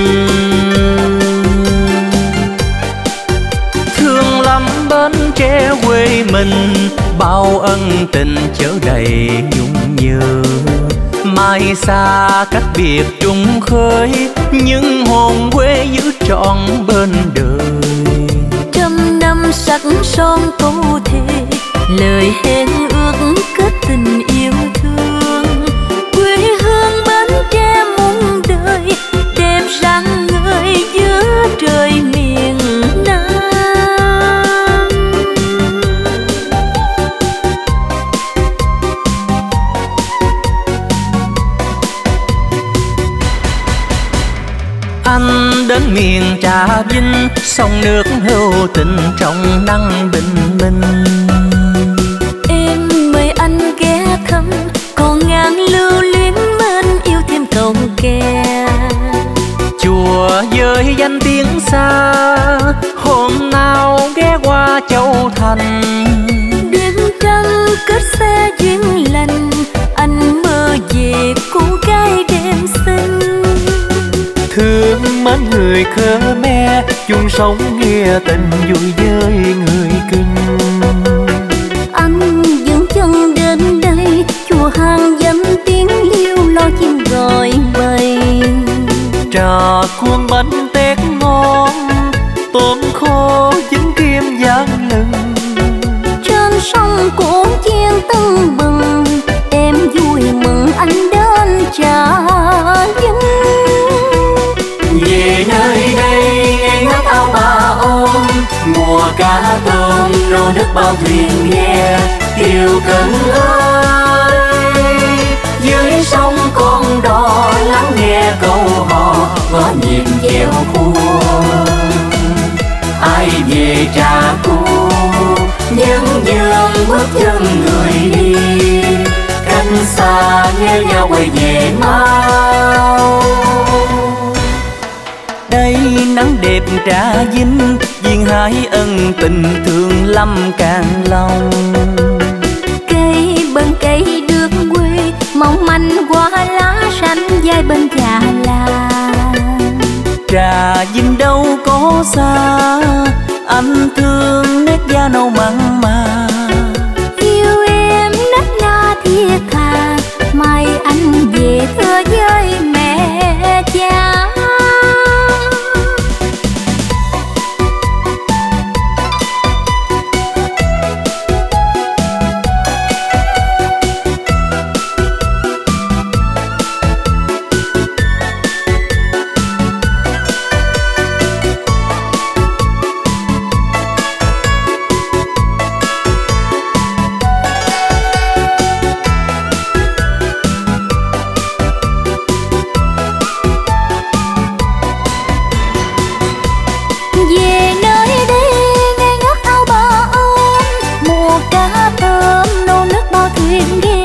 Thương lắm Bến Tre quê mình, bao ân tình chở đầy nhung nhớ. Mai xa cách biệt trùng khơi, nhưng hồn quê giữ trọn bên đời. Trăm năm sắc son câu thề, lời hẹn ước kết tình yêu thương. Quê hương Bến Tre muôn đời, đẹp rạng ngời giữa trời miền Nam. Anh đến miền Trà Vinh, sông nước hữu tình trong nắng bình minh. Em mời anh ghé thăm, còn ngàn lưu luyến mến yêu thêm cầu kè. Chùa với danh tiếng xa, hôm nào ghé qua Châu Thành. Đêm trăng kết xe duyên lành, anh mơ về cô gái đêm xinh. Thương mến người Khmer, chung sống nghĩa tình vui với người Kinh. Anh dừng chân đến đây, chùa hàng danh tiếng liêu lo chim gọi bầy. Trà cuốn bánh tét ngon, tôm khô dính kim giang lưng. Trên sông cổ chiên tưng bừng, em vui mừng anh đến Trà Vinh. Về nơi đây nghe ngất áo bà ôm, mùa cá tôm nô nước bao thuyền ghe. Kiều Cần ơi, dưới sông con đò lắng nghe câu hò, có nhịp chèo cua. Ai về Trà Cú, nhân dương bước chân người đi. Cánh xa nhớ nhau quay về mau. Đây nắng đẹp Trà Vinh, duyên hải ân tình thương lâm càng lòng. Cây bên cây được quê, mong manh qua lá xanh dài bên Trà La. Trà Vinh đâu có xa, anh thương nét da nâu mặn mà. Yêu em nát na thiết tha, mai anh về thưa với mẹ cha.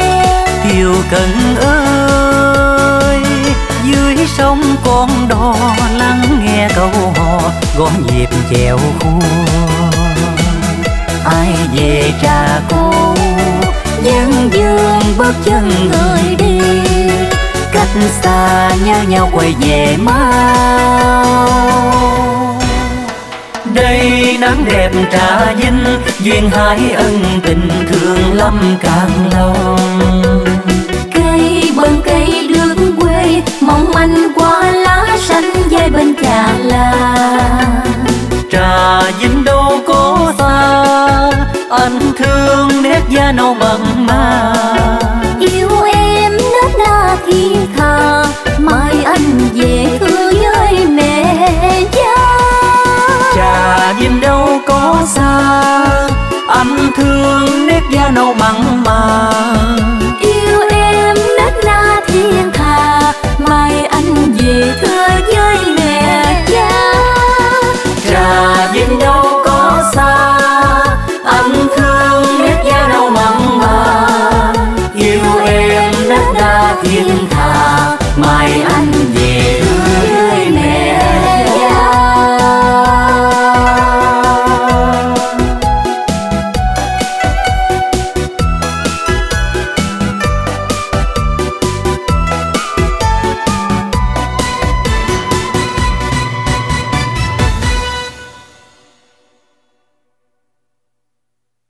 Cần ơi, dưới sông con đò gõ nhịp chèo khua. Ai về Trà Cô dân dương bước chân người đi, cách xa nhớ nhau quay về mau. Đây nắng đẹp Trà Vinh, duyên hai ân tình thương lâm càng lâu. Cây bên cây đường quê mong manh qua lá xanh dây bên Trà La. Trà Vinh đâu có xa, anh thương nét da nâu bằng